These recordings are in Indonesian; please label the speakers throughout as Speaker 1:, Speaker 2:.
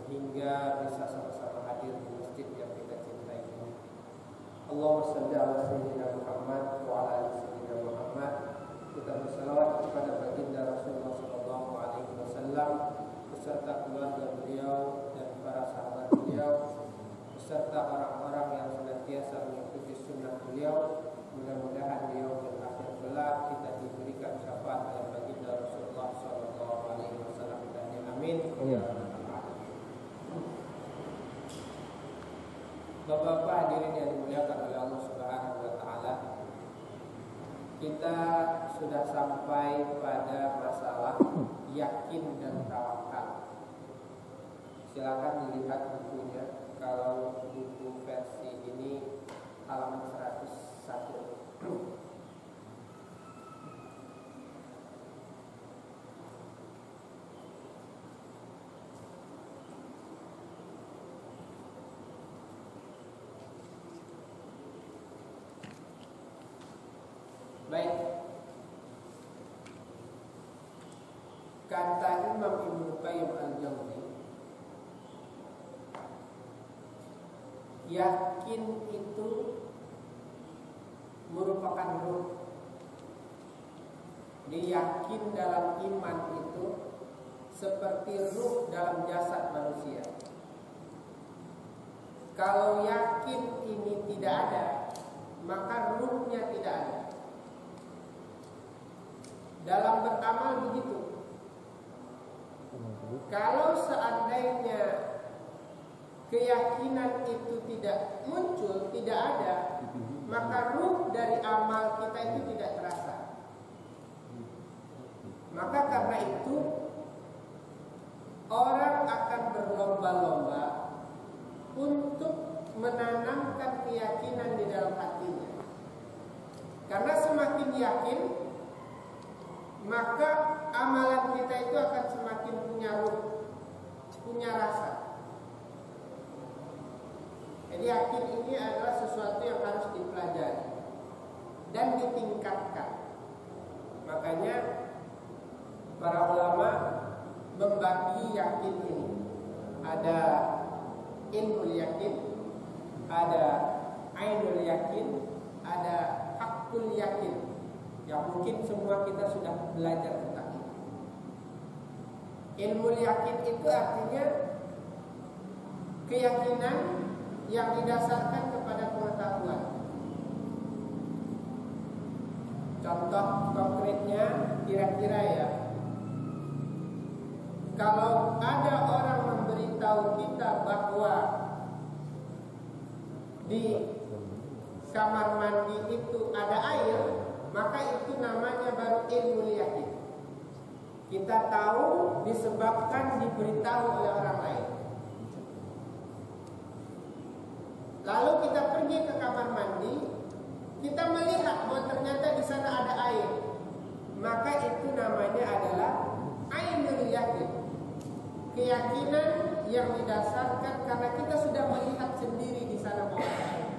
Speaker 1: hingga bisa sama-sama hadir di masjid yang kita cintai ini. Allahumma shalli ala sayyidina Muhammad wa ala ali sayyidina Muhammad. Kita bersalawat kepada baginda Rasulullah sallallahu alaihi wasallam beserta keluarga beliau dan para sahabat beliau beserta orang-orang yang senantiasa mengikuti sunnah beliau. Mudah-mudahan di yaumil akhir kelak kita diberikan syafaat oleh baginda Rasulullah sallallahu alaihi wasallam. Amin. Bapak-bapak hadirin yang dimuliakan oleh Allah Subhanahu wa taala. Kita sudah sampai pada masalah yakin dan tawakal. Silakan dilihat bukunya. Kalau buku versi ini halaman 101. Baik. Kata Imam Ibnu Qayyim al-Jauzi, yakin itu merupakan ruh. Yakin dalam iman itu seperti ruh dalam jasad manusia. Kalau yakin ini tidak ada, maka ruhnya tidak ada. Dalam beramal begitu. Kalau seandainya keyakinan itu tidak muncul, tidak ada, maka ruh dari amal kita itu tidak terasa. Maka karena itu orang akan berlomba-lomba untuk menanamkan keyakinan di dalam hatinya. Karena semakin yakin, maka amalan kita itu akan semakin punya ruh, punya rasa. Jadi yakin ini adalah sesuatu yang harus dipelajari dan ditingkatkan. Makanya para ulama membagi yakin ini. Ada ilmu yakin, ada ainul yakin, ada hakul yakin. Yang mungkin semua kita sudah belajar tentang itu. Ilmu yakin itu artinya keyakinan yang didasarkan kepada pengetahuan. Contoh konkretnya kira-kira ya, kalau ada orang memberitahu kita bahwa di kamar mandi itu ada air, maka itu namanya baru ilmu yakin. Kita tahu disebabkan diberitahu oleh orang lain. Lalu kita pergi ke kamar mandi, kita melihat bahwa ternyata di sana ada air. Maka itu namanya adalah ainul yakin. Keyakinan yang didasarkan karena kita sudah melihat sendiri di sana bahwa ada air.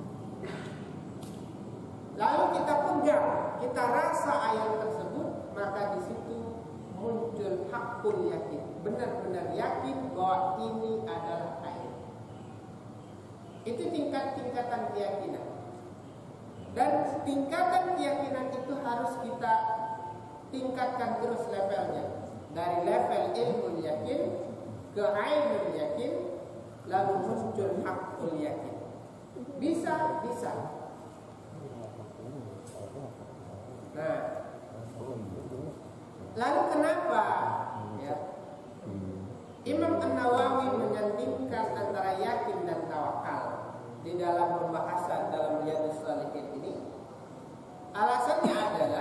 Speaker 1: Lalu kita pegang, kita rasa air tersebut, maka di situ muncul hakul yakin. Benar-benar yakin bahwa ini adalah air. Itu tingkatan keyakinan. Dan tingkatan keyakinan itu harus kita tingkatkan terus levelnya. Dari level ilmu yakin ke ainul yakin, lalu muncul hakul yakin. Bisa. Nah, lalu kenapa ya, Imam An-Nawawi menyandingkan antara yakin dan tawakal di dalam pembahasan dalam Riyadush Shalihin ini? Alasannya adalah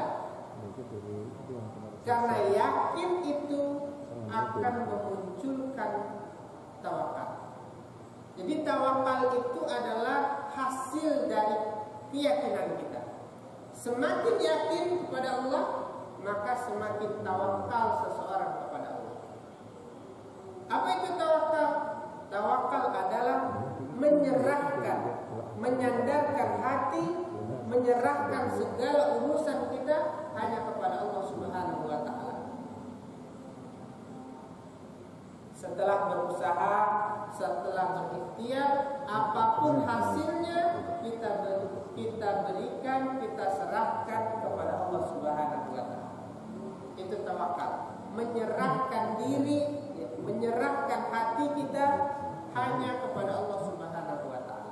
Speaker 1: karena yakin itu akan memunculkan tawakal. Jadi tawakal itu adalah hasil dari keyakinan kita. Semakin yakin kepada Allah, maka semakin tawakal seseorang kepada Allah. Apa itu tawakal? Tawakal adalah menyerahkan, menyandarkan hati, menyerahkan segala urusan kita hanya kepada Allah Subhanahu wa taala. setelah berusaha, setelah berikhtiar, apapun hasilnya kita berikan, kita serahkan kepada Allah Subhanahu wa taala. Itu tawakal, menyerahkan diri, menyerahkan hati kita hanya kepada Allah Subhanahu wa taala.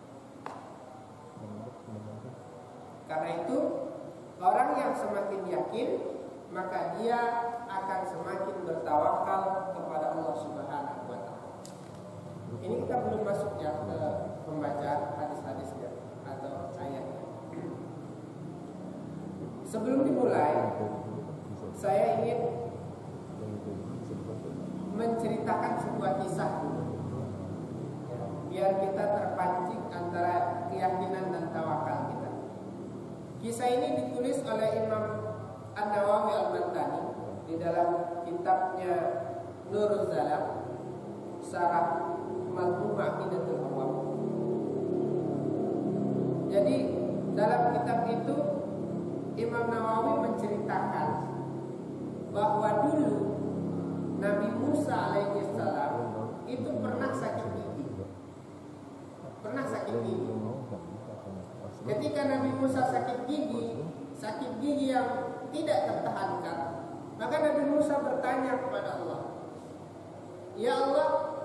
Speaker 1: Karena itu, orang yang semakin yakin, maka dia akan semakin bertawakal kepada Allah Subhanahu wa taala. Ini kita belum masuk ya ke pembacaan hadis-hadisnya atau ayatnya. Sebelum dimulai, saya ingin menceritakan sebuah kisah dulu, biar kita terpancing antara keyakinan dan tawakal kita. Kisah ini ditulis oleh Imam An-Nawawi Al-Bantani di dalam kitabnya Nuruz Zalam, Syarah Mazmum Aqidatul Awam. Jadi dalam kitab itu Imam Nawawi menceritakan bahwa dulu Nabi Musa alaihissalam itu pernah sakit gigi. Ketika Nabi Musa sakit gigi yang tidak tertahankan, maka Nabi Musa bertanya kepada Allah, "Ya Allah,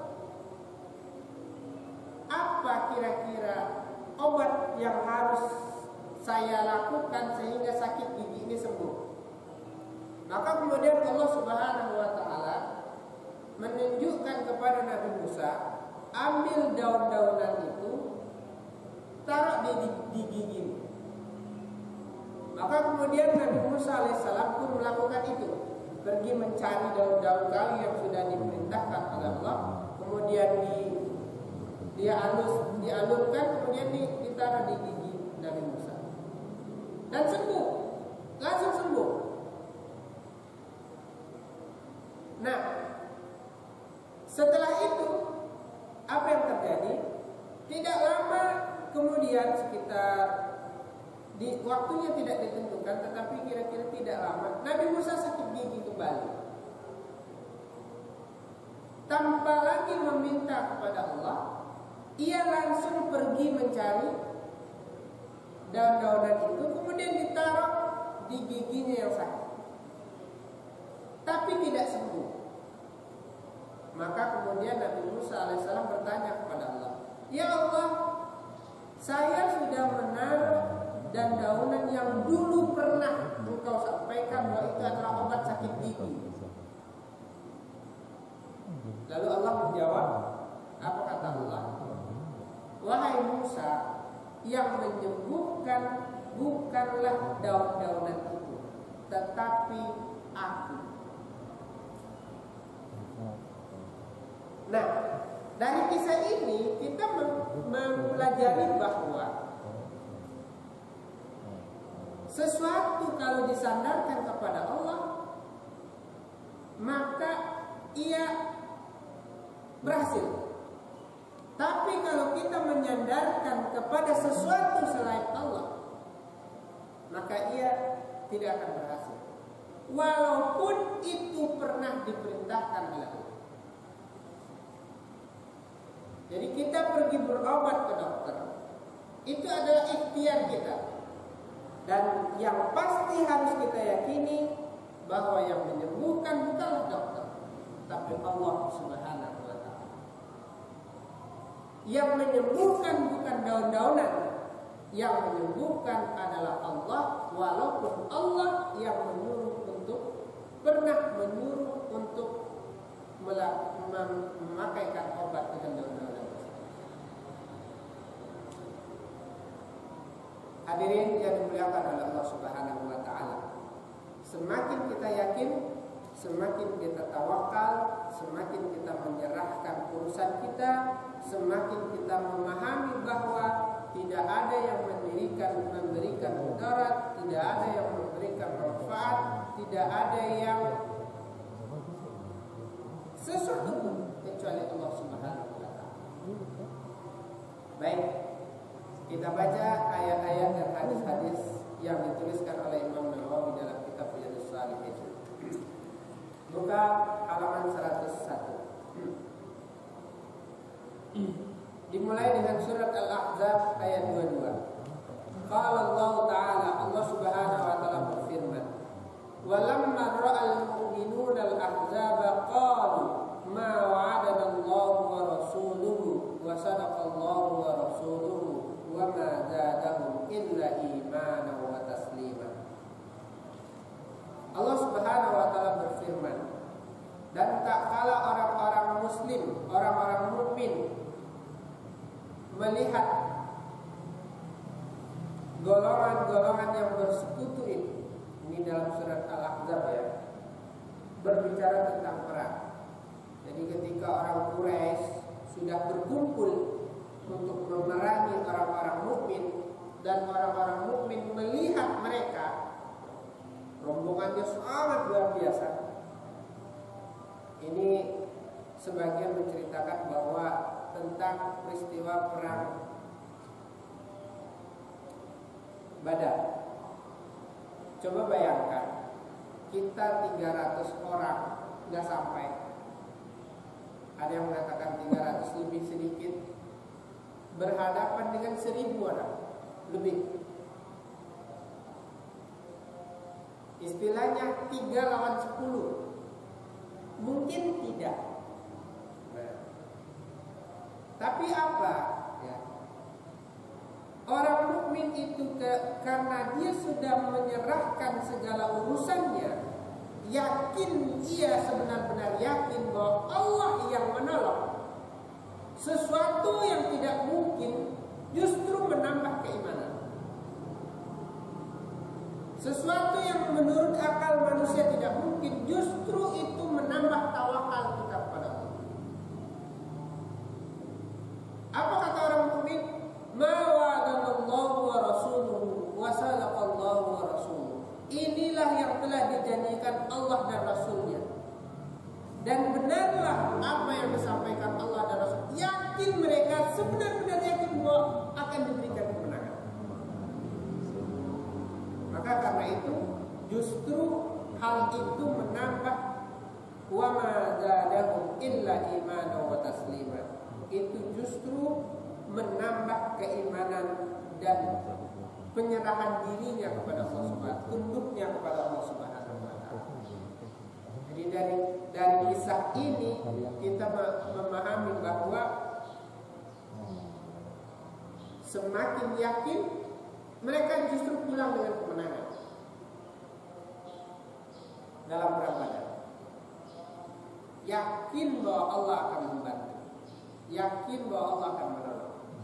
Speaker 1: apa kira-kira obat yang harus saya lakukan sehingga sakit gigi ini sembuh?" Maka kemudian Allah Subhanahu wa taala menunjukkan kepada Nabi Musa, ambil daun-daunan itu, taruh di gigi. Maka kemudian Nabi Musa alaihissalam pun melakukan itu, pergi mencari daun-daun kayu yang sudah diperintahkan oleh Allah, kemudian dialurkan, kemudian ditaruh di gigi Nabi Musa, dan sembuh, langsung sembuh. Nah, setelah itu apa yang terjadi? Tidak lama kemudian, sekitar di waktunya tidak ditentukan, tetapi kira-kira tidak lama, Nabi Musa sakit gigi kembali. Tanpa lagi meminta kepada Allah, ia langsung pergi mencari daun-daunan itu, kemudian ditaruh di giginya yang sakit, tapi tidak sembuh. Maka kemudian Nabi Musa alaihissalam bertanya kepada Allah, "Ya Allah, saya sudah menaruh daun-daunan yang dulu pernah engkau sampaikan bahwa itu adalah obat sakit gigi." Lalu Allah menjawab, apa kata Allah? "Wahai Musa, yang menyembuhkan bukanlah daun-daunan itu, tetapi Aku." Nah, dari kisah ini kita mempelajari bahwa sesuatu kalau disandarkan kepada Allah, maka ia berhasil. Tapi kalau kita menyandarkan kepada sesuatu selain Allah, maka ia tidak akan berhasil, walaupun itu pernah diperintahkan oleh Allah. Jadi kita pergi berobat ke dokter, itu adalah ikhtiar kita. Dan yang pasti harus kita yakini bahwa yang menyembuhkan bukanlah dokter, tapi Allah Subhanahu wa taala. Yang menyembuhkan bukan daun-daunan, yang menyembuhkan adalah Allah, walaupun Allah yang pernah menyuruh untuk memakaikan obat dengan daun-daunan. Hadirin yang dimuliakan oleh Allah Subhanahu wa taala, semakin kita yakin, semakin kita tawakal, semakin kita menyerahkan urusan kita, semakin kita memahami bahwa tidak ada yang memberikan mudarat, tidak ada yang memberikan manfaat, tidak ada yang sesuatu pun kecuali Allah Subhanahu wa taala. Baik, kita baca ayat-ayat dan hadis-hadis yang dituliskan oleh Imam Nawawi dalam kitab Riyadush Shalihin. Buka halaman 101. Dimulai dengan surat Al-Ahzab ayat 22. Qala Allah Ta'ala, Allah Subhanahu wa taala berfirman, "Walamma ra'al mu'minuna al-ahzaba qalu ma wa'adana Allah wa rasuluhu wa sadaqa Allah wa rasuluhu wa ma zadahum illa imanan wa taslima." Allah Subhanahu wa taala berfirman, dan tak kala orang-orang muslim, orang-orang mukmin melihat golongan-golongan yang bersekutu ini dalam surat Al-Ahzab ya, berbicara tentang perang. Jadi ketika orang Quraisy sudah berkumpul untuk memerangi orang-orang mukmin dan orang-orang mukmin melihat mereka, rombongannya sangat luar biasa. Ini sebagian menceritakan bahwa tentang peristiwa perang Badar. Coba bayangkan, kita 300 orang, nggak sampai. Ada yang mengatakan 300 lebih sedikit, berhadapan dengan 1000 orang lebih. Istilahnya 3 lawan 10. Mungkin tidak. Nah, tapi apa? Ya. Orang mukmin itu karena dia sudah menyerahkan segala urusannya, yakin, ia sebenar-benar yakin bahwa Allah yang menolong. Sesuatu yang tidak mungkin justru menambah keimanan. Sesuatu yang menurut akal manusia tidak mungkin justru itu menambah tawakal kita kepada Allah. Apa kata orang mukmin? Ma wa'adanallahu wa rasuluhu wa sadaqallahu wa rasuluhu. Inilah yang telah dijanjikan Allah dan Rasulnya, dan benarlah apa yang disampaikan Allah dan Rasul. Yakin mereka, sebenar-benar yakin bahwa akan diberikan kemenangan. Maka karena itu justru hal itu menambah wa ma zadahum illa imanan wa taslima. Itu justru menambah keimanan dan penyerahan dirinya kepada Allah Subhanahu, tunduknya kepada Allah Subhanahu wa taala. Jadi dari kisah ini kita memahami bahwa semakin yakin mereka justru pulang dengan kemenangan dalam perang Badar. Yakin bahwa Allah akan membantu, yakin bahwa Allah akan menolong.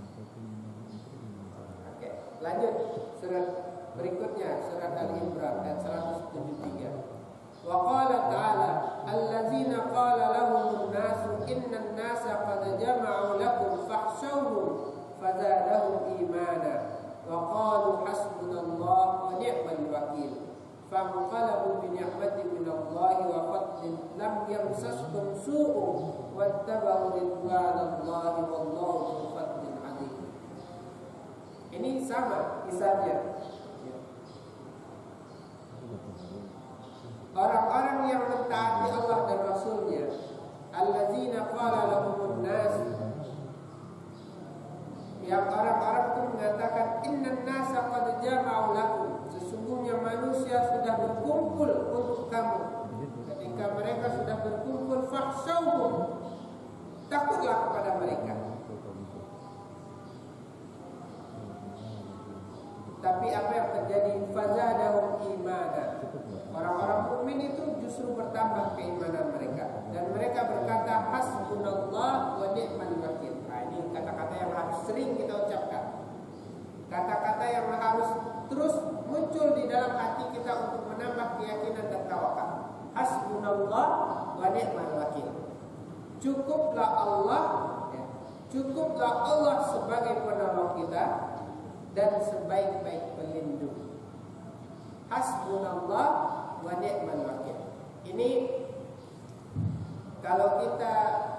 Speaker 1: Oke, lanjut surat berikutnya, surat Al-Imran ayat 173. Wa qala ta'ala allazina qala lahumun nasu innan nasa qad jama'u lakum fakhshawhum fazadahum imana wa qalu hasbunallahu wa ni'mal wakil fanqalabu bi ni'matin minallahi wa fadlin lam yamsaskum su'un wattaba'u ridwanallahi wallahu dzul fadlin 'adzim. Ini sama kisahnya. Orang-orang yang mentaati Allah dan Rasulnya, allazina qala lahumun nas, yang orang-orang itu mengatakan innan nasa qad jama'u lakum, sesungguhnya manusia sudah berkumpul untuk kamu. Ketika mereka sudah berkumpul, fakhshawhum, takutlah kepada mereka. Tapi apa yang terjadi? Fazadahum imana. Orang-orang mukmin itu justru bertambah keimanan mereka, dan mereka berkata hasbunallah wa ni'mal wakil. Nah, ini kata-kata yang harus sering kita ucapkan. Kata-kata yang harus terus muncul di dalam hati kita untuk menambah keyakinan dan tawakal. Hasbunallah wa ni'mal wakil. Cukuplah Allah, ya, cukuplah Allah sebagai penolong kita dan sebaik-baik pelindung. Hasbunallah wa ni'mal wakil. Ini kalau kita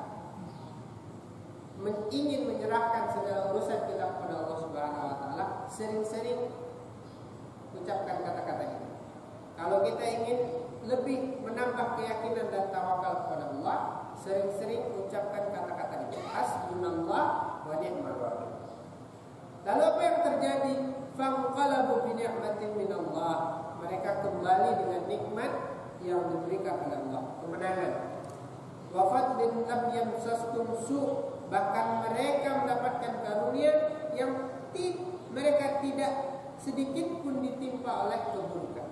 Speaker 1: ingin menyerahkan segala urusan kita kepada Allah Subhanahu wa taala, sering-sering ucapkan kata-kata ini. Kalau kita ingin lebih menambah keyakinan dan tawakal kepada Allah, sering-sering ucapkan kata-kata ini. Hasbunallah wa ni'mal wakil. Lalu apa yang terjadi? Fanqalabu bi ni'matin min Allah. Mereka kembali dengan nikmat yang diberikan oleh Allah, kemenangan. Wa fadlin lam yamsaskum su', bahkan mereka mendapatkan karunia yang mereka tidak sedikit pun ditimpa oleh keburukan.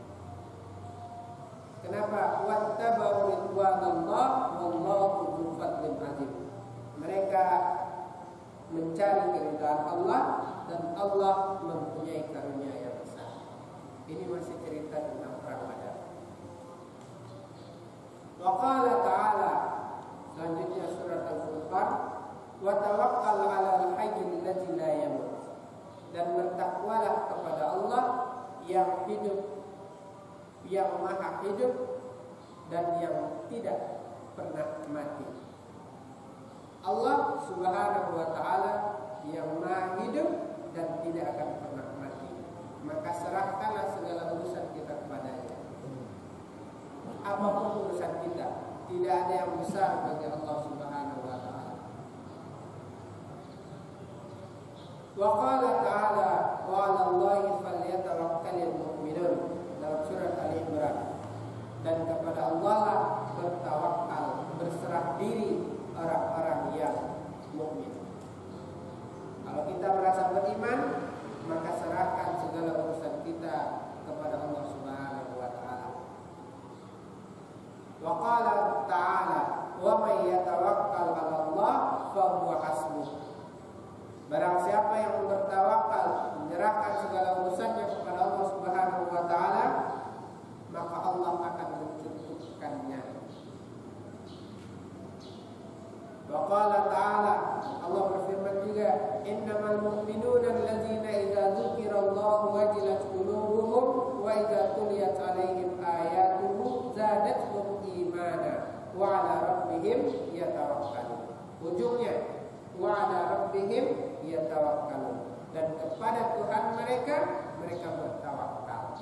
Speaker 1: Kenapa? Wattaba'u ridwanallah wallahu dzul fadlin 'adzim. Mereka mencari keridhaan Allah dan Allah mempunyai karunia yang besar. Ini masih cerita tentang perang Badar. Wa qala ta'ala, selanjutnya surat Al-Furqan, wa tawakkal 'alal hayyil ladzi la yamut. Dan bertakwalah kepada Allah yang hidup, yang maha hidup dan yang tidak pernah mati. Allah Subhanahu wa ta'ala yang maha hidup dan tidak akan pernah mati. Maka serahkanlah segala urusan kita kepadanya. Apapun urusan kita, tidak ada yang besar bagi Allah Subhanahu wa ta'ala. Wa qala ta'ala wa 'alallahi falyatawakkalul mu'minun, dalam surat Al-Imran. Dan kepada Allah lah bertawakal, berserah diri orang-orang yang mukmin. Kalau kita merasa beriman, maka serahkan segala urusan kita kepada Allah Subhanahu wa ta'ala. Wa qala ta'ala wa may yatawakkal 'ala Allah fa huwa hasbuh. Barang siapa yang bertawakal, menyerahkan segala urusannya kepada Allah Subhanahu wa ta'ala, maka Allah akan mencukupkannya. Wa qala ta'ala, Allah berfirman juga, innamal mu'minuna allazina idza dzukirallahu wajilat qulubuhum wa idza tuliyat 'alaihim ayatuhu zadatuhum imana wa 'ala rabbihim yatawakkalun. Ujungnya wa 'ala rabbihim yatawakkalun, dan kepada Tuhan mereka bertawakal.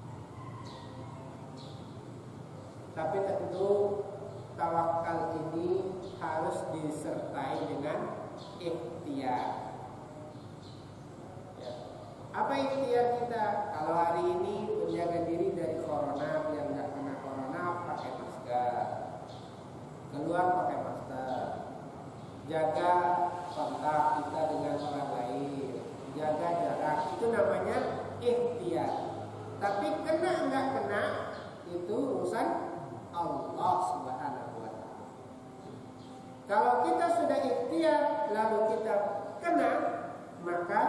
Speaker 1: Tapi tentu tawakal ini harus disertai dengan ikhtiar. Ya. Apa ikhtiar kita? Kalau hari ini menjaga diri dari corona, biar nggak kena corona, pakai masker. Keluar pakai masker. Jaga kontak kita dengan orang lain. Jaga jarak. Itu namanya ikhtiar. Tapi kena nggak kena, itu urusan Allah Subhanahu wa ta'ala. Kalau kita sudah ikhtiar lalu kita kena, maka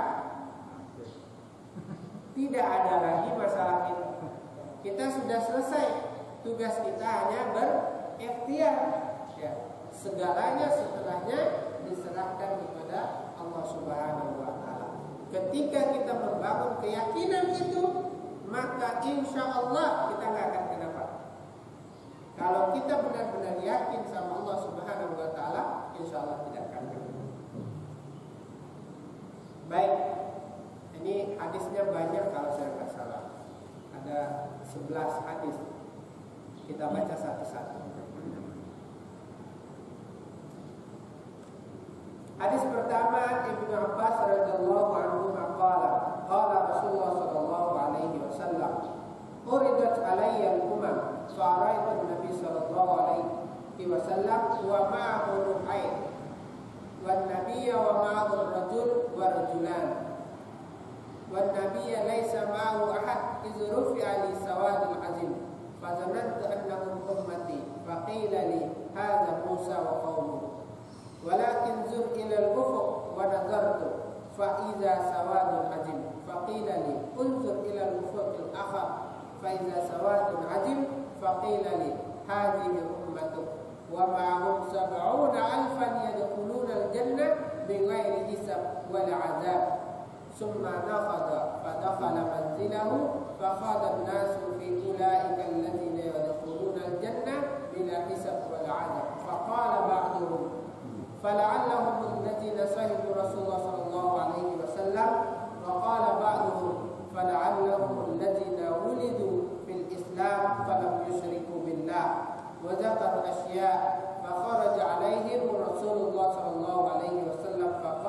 Speaker 1: tidak ada lagi masalah itu. Kita sudah selesai. Tugas kita hanya berikhtiar. Ya. Segalanya setelahnya diserahkan kepada Allah Subhanahu wa ta'ala. Ketika kita membangun keyakinan itu, maka insya Allah kita nggak akan kenapa. Kalau kita benar-benar yakin sama Allah Subhanahu wa ta'ala, insya Allah tidak akan kenapa. Baik, ini hadisnya banyak kalau saya nggak salah. Ada 11 hadis. Kita baca satu-satu. Hadis pertama, Ibnu Abbas radhiyallahu anhu qala Rasulullah sallallahu alaihi wasallam, uridat alayya al-umam fa ra'aytu an-nabiy sallallahu alaihi wasallam wa ma'ahu ruhayn wan nabiyya wa ma'ahu ar-rajul wa rajulan wan nabiyya laysa ma'ahu ahad iz rufi'a li sawadil azim fa zanantu annahum ummati fa qila li hadha Musa wa qaumuhu walakin zur ila al-ufuq wa nadartu fa idza sawadun ajim fa qila li unzur ila al-ufuq al-akhar fa idza sawadun ajim fa qila li hadhihi ummatuk wa ma'ahum 70,000 yadkhuluna al-jannah bighairi hisab wal 'adzab summa nafada fa dakhala manzilahu fa khada an-nasu fi ulaika alladhina yadkhuluna al-jannah bila hisab wal 'adzab fa qala ba'duhum فلعلهم الذين صحبوا رسول الله صلى الله عليه وسلم وقال بعضهم فلعلهم الذين ولدوا في الإسلام فلم يشركوا بالله وذكروا أشياء فخرج عليهم رسول الله صلى الله عليه وسلم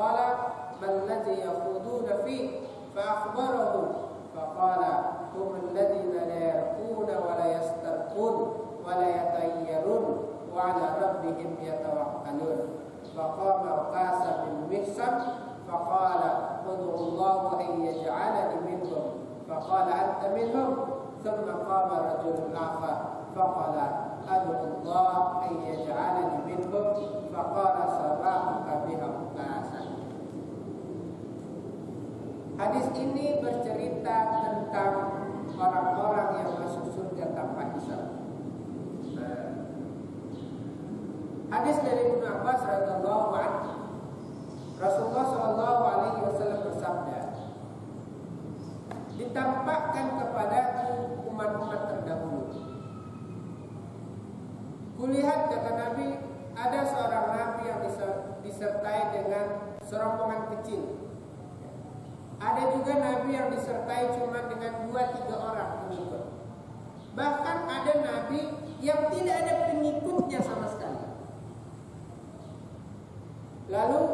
Speaker 1: faqama Uqasa bin Mihsan faqala ud'u Allah an yaj'alani minhum faqala anta minhum thumma qama rajulun akhar faqala ad'u Allah an yaj'alani minhum faqala sabahuka biha Uqasa. Hadis ini bercerita tentang orang-orang yang masuk surga tanpa hisab. Hadis dari Ibnu Abbas radhiyallahu anhu, Rasulullah sallallahu alaihi wasallam bersabda, "Ditampakkan kepadaku umat-umat terdahulu. Kulihat," kata Nabi, "ada seorang nabi yang disertai dengan serombongan kecil. Ada juga nabi yang disertai cuma dengan 2-3 orang pengikut. Bahkan ada nabi yang tidak ada pengikutnya sama sekali. Lalu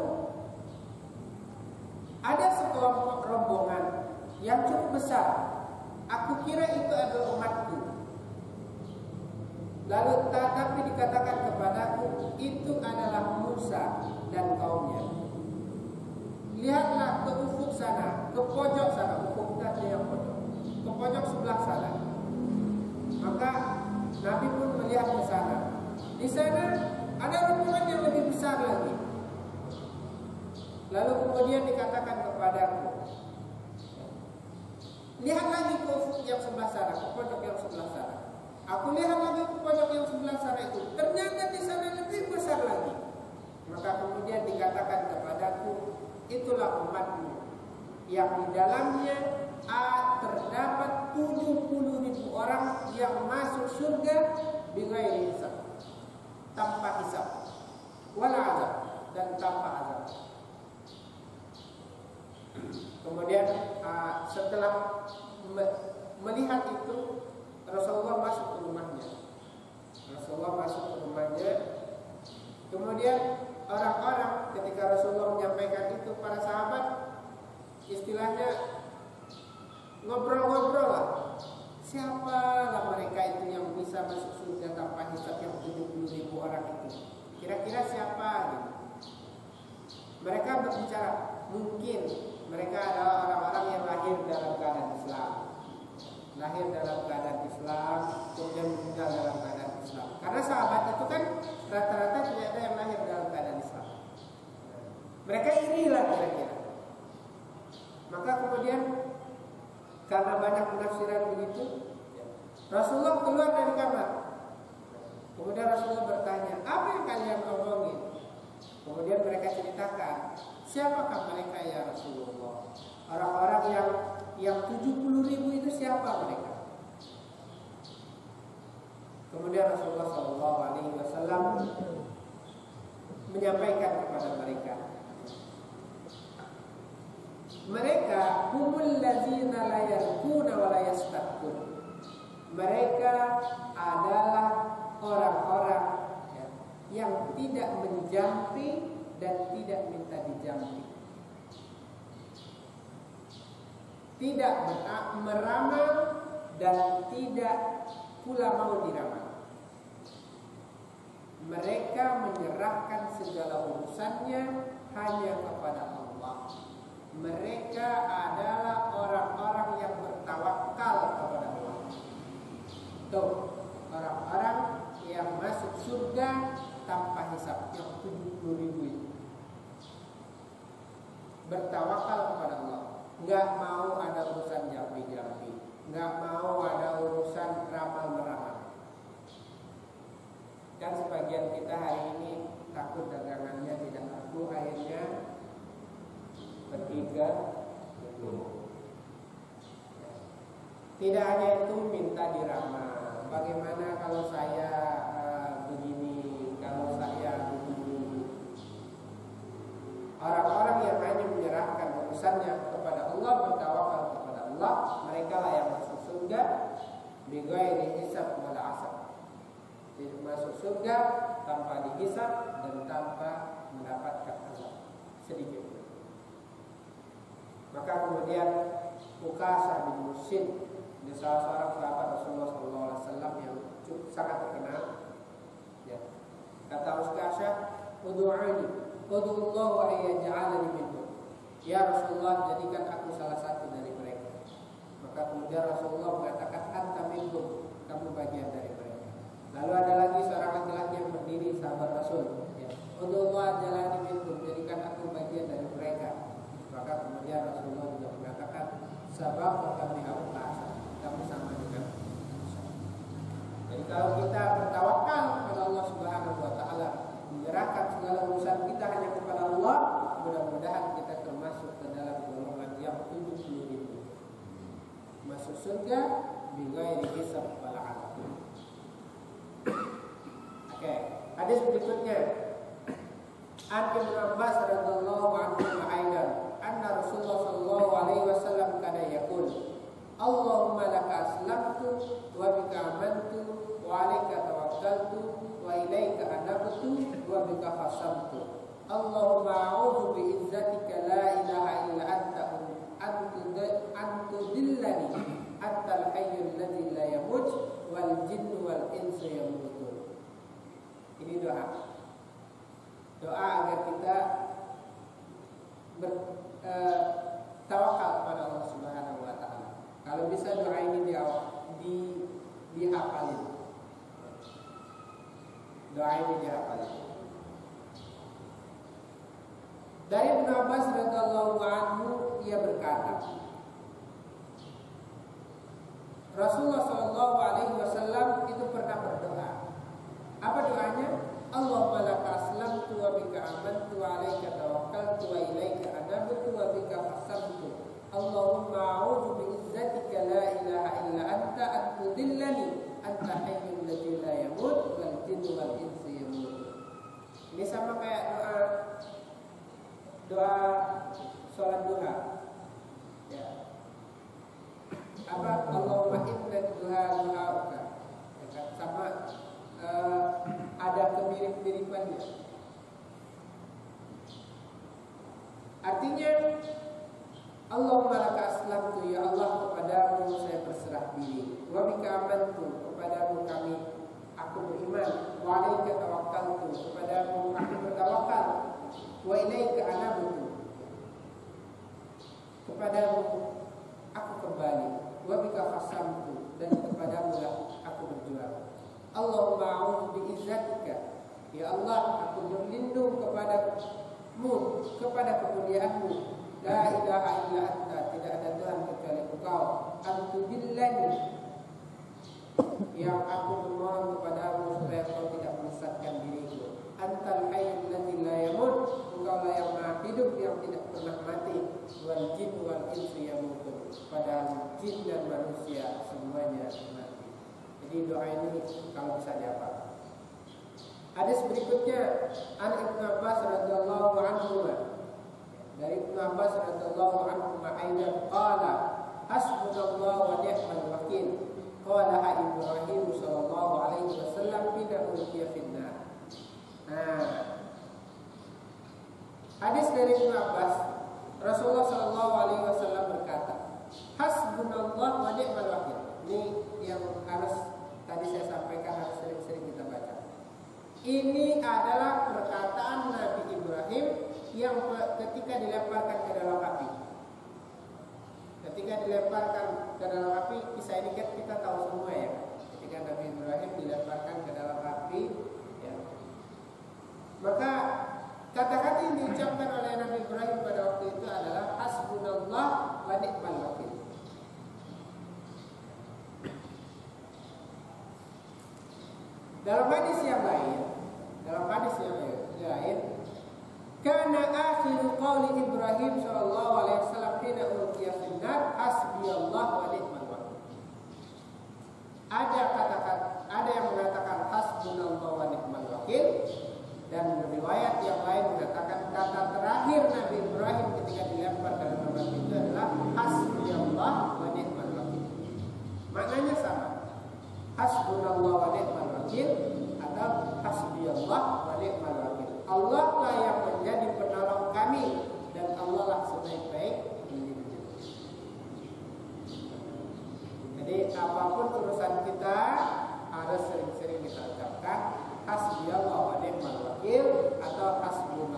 Speaker 1: ada sekelompok rombongan yang cukup besar. Aku kira itu adalah umatku. Lalu tetapi dikatakan kepadaku itu adalah Musa dan kaumnya. Lihatlah ke ufuk sana, ke pojok sana, ufuk tadi yang pojok, ke pojok sebelah sana." Maka Nabi pun melihat ke sana. Di sana ada rombongan yang lebih besar lagi. Lalu kemudian dikatakan kepadaku, "Lihat lagi ke ufuk yang sebelah sana, ke pojok yang sebelah sana." Aku lihat lagi ke pojok yang sebelah sana itu. Ternyata di sana lebih besar lagi. Maka kemudian dikatakan kepadaku, "Itulah umatmu yang di dalamnya terdapat 70.000 orang yang masuk surga bighairi hisab, tanpa hisab, wala azab, dan tanpa azab." Kemudian setelah melihat itu, Rasulullah masuk ke rumahnya. Kemudian orang-orang ketika Rasulullah menyampaikan itu, para sahabat istilahnya ngobrol-ngobrol lah. Siapalah mereka itu yang bisa masuk surga tanpa hisab, yang 70.000 orang itu? Kira-kira siapa gitu? Mereka berbicara, mungkin mereka adalah orang-orang yang lahir dalam keadaan Islam. Kemudian meninggal dalam keadaan Islam. Karena sahabat itu kan rata-rata tidak ada yang lahir dalam keadaan Islam. Mereka irilah kira-kira. Maka kemudian karena banyak penafsiran begitu, Rasulullah keluar dari kamar. Kemudian Rasulullah bertanya, "Apa yang kalian omongin?" Kemudian mereka ceritakan, "Siapakah mereka ya Rasulullah? Orang-orang yang 70.000 itu siapa mereka?" Kemudian Rasulullah SAW menyampaikan kepada mereka, "Mereka humul ladzina la yarquna wa la yastaqun." Mereka adalah orang-orang yang tidak menjampi dan tidak minta dijampi, tidak meramal dan tidak pula mau diramal. Mereka menyerahkan segala urusannya hanya kepada Allah. Mereka adalah orang-orang yang bertawakal kepada Allah. Tuh, orang-orang yang masuk surga tanpa hisab, yang 70.000 itu bertawakal kepada Allah. Nggak mau ada urusan jampi-jampi, nggak mau ada urusan ramal-meramal. Dan sebagian kita hari ini takut dagangannya tidak laku, akhirnya bertiga. Tidak hanya itu, minta diramal. Bagaimana kalau saya begini, kalau saya begini. Orang-orang yang hanya menyerahkan urusannya kepada Allah, bertawakal kepada Allah, mereka lah yang masuk surga bighairi hisab wala asab. Masuk surga tanpa dihisab dan tanpa mendapatkan azab sedikit. Maka kemudian Uqasa bin Masjid, salah seorang sahabat Rasulullah SAW yang sangat terkenal, ya. Kata Uqasa, "Ud'u'ani Ud'ullah wa yaj'alani minhum. Ya Rasulullah, jadikan aku salah satu dari mereka. Maka kemudian Rasulullah mengatakan, anta minhum, kamu bagian dari mereka. Lalu ada lagi seorang laki-laki yang berdiri, sahabat Rasul, ya, Ud'ullah jalani minhum, jadikan aku bagian dari mereka. Maka kemudian Rasulullah juga mengatakan, sabab kami awqasa, kamu sama dengan. Jadi kalau kita bertawakal kepada Allah Subhanahu wa taala, menyerahkan segala urusan kita hanya kepada Allah, mudah-mudahan kita termasuk ke dalam golongan yang 70.000 masuk surga bighairi hisab wala adab. Oke, hadis berikutnya. An Ibnu Abbas radhiyallahu anhu aidan anna Rasulullah sallallahu alaihi wasallam kana yaqul Allahumma laka aslamtu wa bika amantu wa 'alaika tawakkaltu wa ilaika anabtu wa bika khasamtu. Allahumma a'udzu bi izzatika la ilaha illa anta antudillani antal hayyul ladzi la yamut wal jinnu wal insu yamutun. Ini doa. Doa agar kita bertawakal kepada Allah Subhanahu wa taala. Kalau bisa doa ini dihafalin. Doa ini dihafalin. Dari Ibnu Abbas radhiyallahu anhu, ia berkata, Rasulullah sallallahu alaihi wasallam itu pernah berdoa. Apa doanya? Allahumma laka aslamtu wa bika amantu wa 'alaika tawakkaltu wa ilaika anabtu wa bika khasamtu. Allahumma a'udzu bi izzatika la ilaha illa anta an tudillani anta hayyul ladzi la yamut wal jinnu wal insu yamut. Ini sama kayak doa salat duha. Ya. Apa? Allahumma inna duha'uka. Ya, sama ada kemirip-miripannya. Artinya Allahumma laka aslamtu, ya Allah, kepadamu saya berserah diri. Wa bika amantu, kepadamu aku beriman. Wa 'alaika tawakkaltu, kepadamu aku bertawakal. Wa ilaika anabtu, kepadamu aku kembali. Wa bika khasamtu, dan kepadamu lah aku berjuang. Allahumma a'udzu bi izzatika, ya Allah, aku berlindung kepadamu, kepada kemuliaanmu. La ilaha illa anta, tidak ada Tuhan kecuali Engkau. Antudillani, yang aku memohon kepadamu supaya Engkau tidak menyesatkan diriku. Antal hayyul ladzi la yamut, Engkau lah yang maha hidup yang tidak pernah mati. Wal jinnu wal insu yamutun, padahal jin dan manusia semuanya mati. Jadi doa ini kalau bisa dihafal. Hadis berikutnya, An Ibnu Abbas radhiyallahu anhu, dari Ibnu Abbas radhiyallahu anhu aidan qala hasbunallahu wa ni'mal wakil. Qala Ibrahim sallallahu alaihi wasallam bina ulqiya finnar. Nah, hadis dari Ibnu Abbas, Rasulullah sallallahu alaihi wasallam berkata, hasbunallahu wa ni'mal wakil. Ini yang harus tadi saya sampaikan, harus sering-sering kita baca. Ini adalah perkataan Nabi Ibrahim yang ketika dilemparkan ke dalam api. Ketika dilemparkan ke dalam api, kisah ini kan kita tahu semua ya. Ketika Nabi Ibrahim dilemparkan ke dalam api, ya. Maka kata-kata yang diucapkan oleh Nabi Ibrahim pada waktu itu adalah hasbunallah wa ni'mal wakil. Dalam hadis yang lain, kana akhiru qawli Ibrahim sallallahu alaihi wasallam hina ulqiya finnar hasbiyallah wa ni'mal wakil. Ada yang mengatakan hasbunallah wa ni'mal wakil, dan riwayat yang lain mengatakan kata terakhir Nabi Ibrahim ketika dilempar ke dalam api itu adalah hasbiyallah wa ni'mal wakil. Maknanya sama. Hasbunallah wa ni'mal wakil atau hasbiyallah wa ni'mal wakil. Allah lah yang menjadi penolong kami dan Allah lah sebaik-baik pelindung. Jadi apapun urusan kita harus sering-sering kita ucapkan hasbiyallah wa ni'mal wakil atau hasbunallah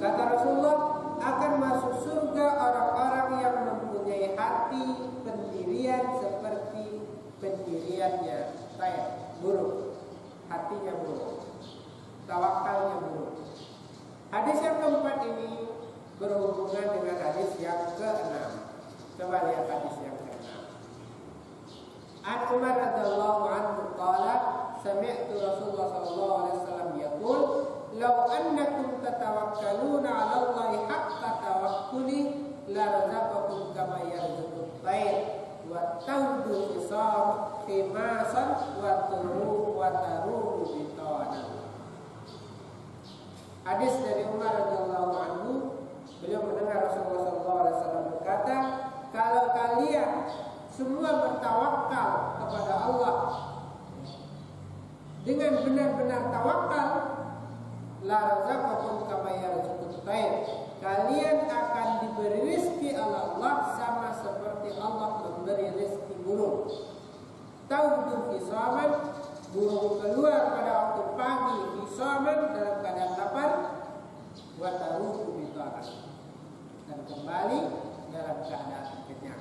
Speaker 1: Kata Rasulullah, akan masuk surga orang-orang yang mempunyai hati pendirian seperti pendiriannya burung. Hatinya burung, tawakalnya burung. Hadis yang keempat ini berhubungan dengan hadis yang ke-6. Coba lihat hadis yang ke-6. An Umar radhiyallahu anhu qala sami'tu Rasulullah sallallahu alaihi wasallam yaqul law annakum tatawakkaluna 'ala Allahi haqqa tawakkuli la razaqakum kama yarzuqut tayr wa tawdu khimasan wa taruhu bitana. Hadis dari Umar radhiyallahu anhu, beliau mendengar Rasulullah sallallahu alaihi wasallam berkata, kalau kalian semua bertawakal kepada Allah dengan benar-benar tawakal, la razaqakum kama yarzuqut tayr, kalian akan diberi rezeki Allah sama seperti Allah memberi rezeki burung. Taudu fisaman, burung keluar pada waktu pagi, fisaman dalam keadaan lapar, wa taruhu bitana, dan kembali dalam keadaan kenyang.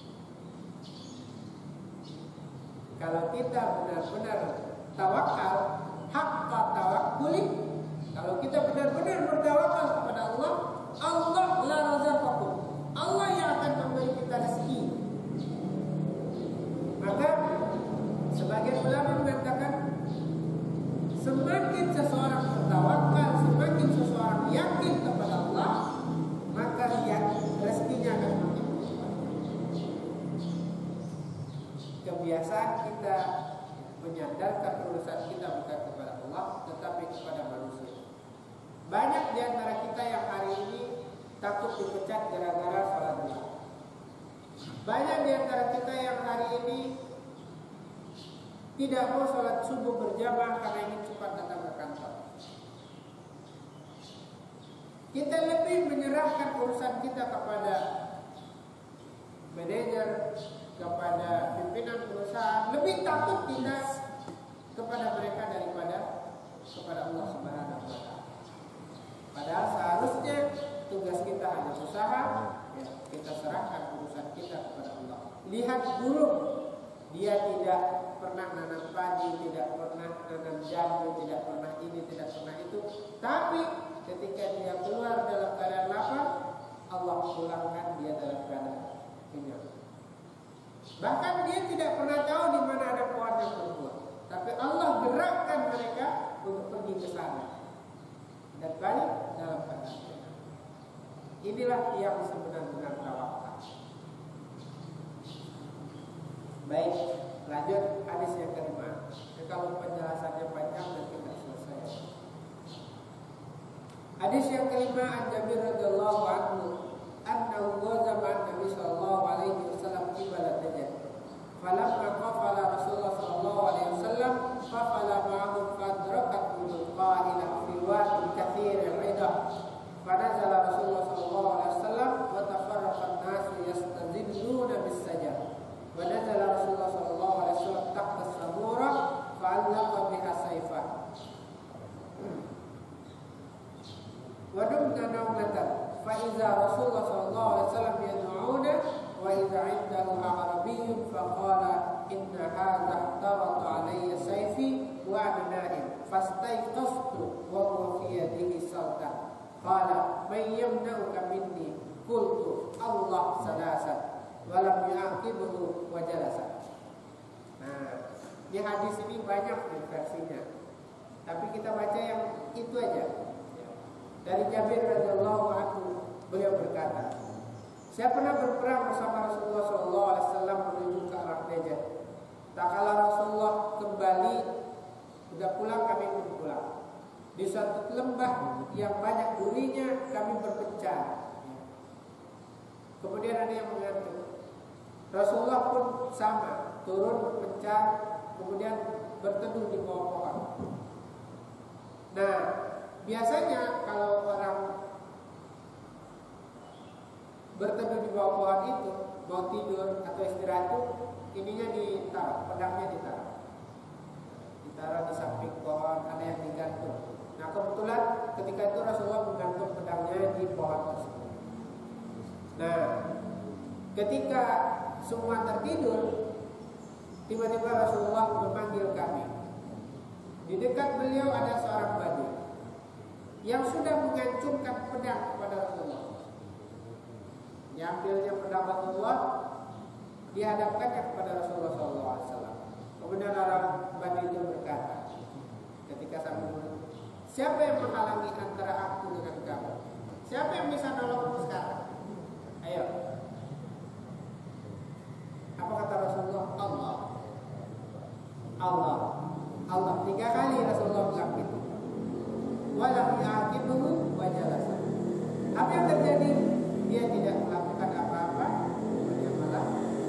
Speaker 1: Kalau kita benar-benar tawakal, haqqa tawakkuli, kalau kita benar-benar bertawakal kepada Allah, Allah la razaqakum, Allah yang akan memberi kita rezeki. Maka sebagian ulama mengatakan, semakin seseorang bertawakal, semakin seseorang yakin kepada Allah, maka rezekinya akan semakin berlimpah. Kebiasaan kita menyandarkan urusan kita bukan kepada Allah, tetapi kepada manusia. Banyak di antara kita yang hari ini takut dipecat gara-gara sholat duha. Banyak di antara kita yang hari ini tidak mau sholat subuh berjamaah karena ingin cepat datang ke kantor. Kita lebih menyerahkan urusan kita kepada manajer, kepada pimpinan perusahaan, lebih takut kita kepada mereka daripada kepada Allah Subhanahu wa taala. Padahal seharusnya tugas kita hanya usaha, ya, kita serahkan urusan kita kepada Allah. Lihat burung, dia tidak pernah nanam padi, tidak pernah nanam jambu, tidak pernah ini, tidak pernah itu. Tapi ketika dia keluar dalam keadaan lapar, Allah pulangkan dia dalam keadaan kenyang. Bahkan dia tidak pernah tahu di mana ada pohon yang berbuah, tapi Allah gerakkan mereka untuk pergi ke sana dan balik dalam keadaan kenyang. Inilah yang sebenar-benar tawakal. Baik, lanjut hadis yang kelima. Kalau penjelasannya panjang dan tidak selesai. Hadis yang kelima, an Jabir radhiyallahu anhu annahu ghazama an-nabi sallallahu alaihi wasallam qibala Najd. Falamma qafala Rasulullah sallallahu alaihi wasallam qafala ma'ahum fadrakat qailan fi wadin katsir al-'idha. Fanazala Rasulullah sallallahu alaihi wasallam wa tafarraqa an-nasu yastazilluna bis-sajdah. Wa nazala Rasulullah sallallahu alaihi wasallam tahta as-samura fa'allaqa biha sayfan. Wa dumna nawmatan fa iza Rasulullah sallallahu alaihi wasallam yad'una wa iza 'indahu arabiyyun fa qala inna hadha ihtarata 'alayya sayfi wa ana na'im fastayqastu wa huwa fi yadihi sawtan qala man yamna'uka minni qultu Allah salasan wa lam yu'aqibuhu wa jalasa. Nah, di hadis ini banyak versinya, tapi kita baca yang itu aja. Dari Jabir radhiyallahu anhu, beliau berkata, saya pernah berperang bersama Rasulullah sallallahu alaihi wasallam menuju ke arah Najd. Tak kala Rasulullah kembali, sudah pulang kami pun pulang. Di suatu lembah yang banyak durinya kami berpencar. Kemudian ada yang mengantuk. Rasulullah pun sama, turun berpencar, kemudian berteduh di bawah pohon. Nah, biasanya kalau orang berteduh di bawah pohon itu, mau tidur atau istirahat itu, ininya ditaruh, pedangnya ditaruh di samping pohon, ada yang digantung. Nah kebetulan ketika itu Rasulullah menggantung pedangnya di pohon tersebut. Nah, ketika semua tertidur, tiba-tiba Rasulullah memanggil kami. Di dekat beliau ada seorang badui yang sudah mengacungkan pedang kepada Rasulullah. Diambilnya pedang Rasulullah, dihadapkannya kepada Rasulullah SAW. Kemudian orang badui itu berkata, ketika sambil, siapa yang menghalangi antara aku dengan kamu? Siapa yang bisa nolongmu sekarang? Ayo. Apa kata Rasulullah? Allah. Allah. Allah. 3 kali Rasulullah bilang itu. Walam ya'aqibuhu wa jalasa. Apa yang terjadi? Dia tidak melakukan apa-apa, dia malah.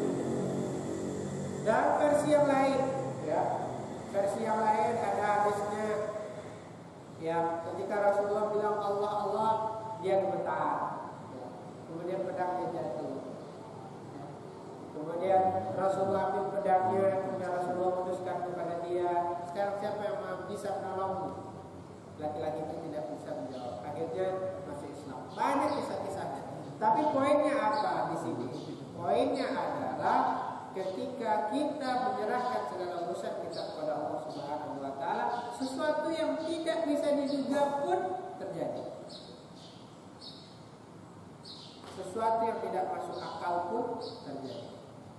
Speaker 1: Dan versi yang lain, ya. Versi yang lain ada hadisnya yang ketika Rasulullah bilang Allah Allah, dia gemetar. Ya. Kemudian pedangnya jatuh. Kemudian Rasulullah ambil pedangnya, kemudian Rasulullah memutuskan kepada dia, sekarang siapa yang bisa menolongmu? Laki-laki itu tidak bisa menjawab. Akhirnya masuk Islam. Banyak kisah-kisahnya. Tapi poinnya apa di sini? Poinnya adalah ketika kita menyerahkan segala urusan kita kepada Allah Subhanahu wa taala, sesuatu yang tidak bisa diduga pun terjadi. Sesuatu yang tidak masuk akal pun terjadi.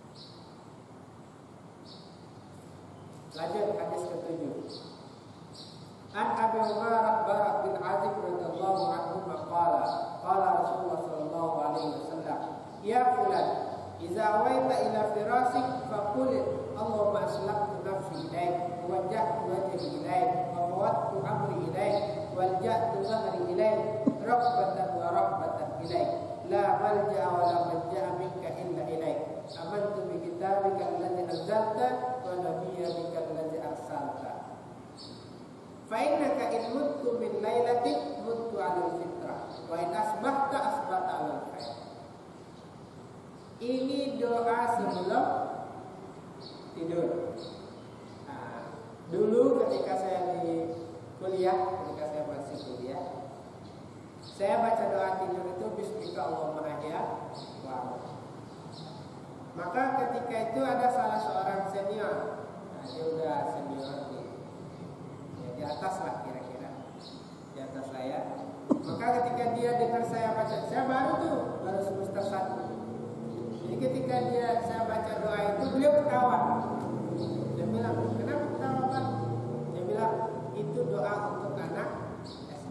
Speaker 1: Lanjut hadis ke-7. An Abi Umairah Bara bin Azib radhiyallahu anhu qala Rasulullah sallallahu alaihi wasallam, ya fulan, idza awaita ila firasik faqul Allahumma aslamtu nafsi ilaik wa wajjahtu wajhi ilaik wa fawwadtu amri ilaik wal ja'tu dhahri ilaik raghbatan wa rahbatan ilaik la malja'a wa la manja'a minka illa ilaik amantu bi kitabika alladhi anzalta wa nabiyyika alladhi arsalta fa innaka in muttu min lailatin muttu 'alal fitrah wa in asbahta asbahta 'alal khair. Ini doa sebelum tidur. Nah, dulu ketika saya di kuliah, ketika saya masih kuliah, saya baca doa tidur itu bismika Allahumma ahya wa maka ketika itu ada salah seorang senior. Nah, dia udah senior di atas lah kira-kira, di atas saya. Maka ketika dia dengar saya baca, saya baru semester 1. Jadi ketika saya baca doa itu, beliau ketawa. Dia bilang, kenapa ketawa Pak? Dia bilang, itu doa untuk anak SD.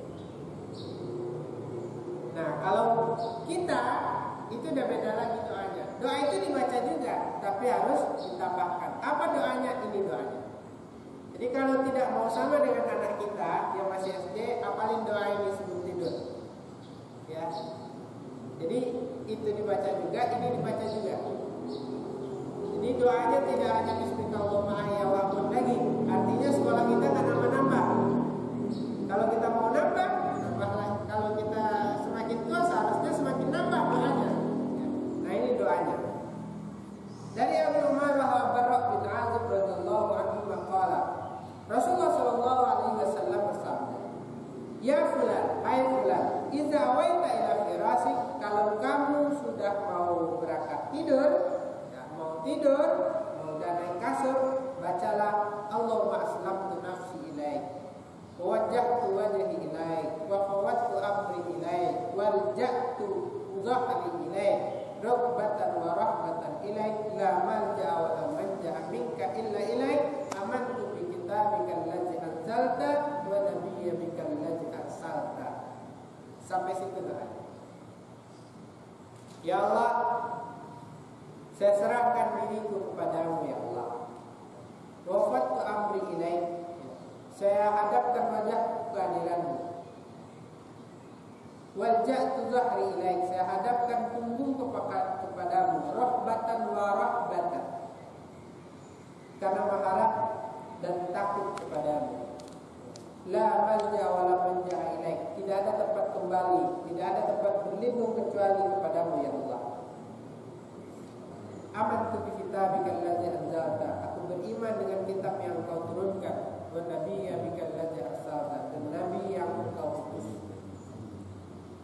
Speaker 1: Nah, kalau kita itu udah beda lagi doanya. Doa itu dibaca juga, tapi harus ditambahkan. Apa doanya? Ini doanya. Jadi kalau tidak mau sama dengan anak kita yang masih SD, apalin doa ini sebelum tidur. Ya. Jadi itu dibaca juga, ini dibaca juga. Jadi doanya tidak hanya bismillahirrahmanirrahim lagi. Artinya sekolah kita kan nambah-nambah. Kalau kita mau nambah lagi. Kalau kita semakin tua seharusnya semakin nambah doanya. Ya. Nah ini doanya. Dari Abu Umairah bin Azib radhiyallahu anhu qala Rasulullah sallallahu alaihi wasallam bersabda, ya fulan, hai fulan, idza awaita ila firasik, kalau kamu sudah mau berangkat tidur, ya, mau naik kasur, bacalah Allahumma aslamtu nafsi ilaik wa wajjahtu wajhi ilaik wa fawwadtu amri ilaik wal ja'tu dhahri ilaik raghbatan wa rahbatan ilaik la malja'a wa la manja'a minka illa ilaik amantu bi kitabika allazi anzalta wa nabiyyika allazi arsalta. Sampai situ doa. Ya Allah, saya serahkan diriku kepadamu ya Allah. Wafatu amri ilaik, saya hadapkan wajahku ke hadiranmu. Walja'tu zahri ilaik, saya hadapkan punggung kepadamu. Rahbatan wa rahbatan, karena mengharap dan takut kepadamu. La malja wa la manja ilaik, tidak ada tempat kembali, tidak ada tempat berlindung kecuali kepadamu ya Allah. Amantu bi kitabika allazi anzalta, aku beriman dengan kitab yang Engkau turunkan, wa nabiyyika allazi arsalta, dan nabi yang Engkau utus.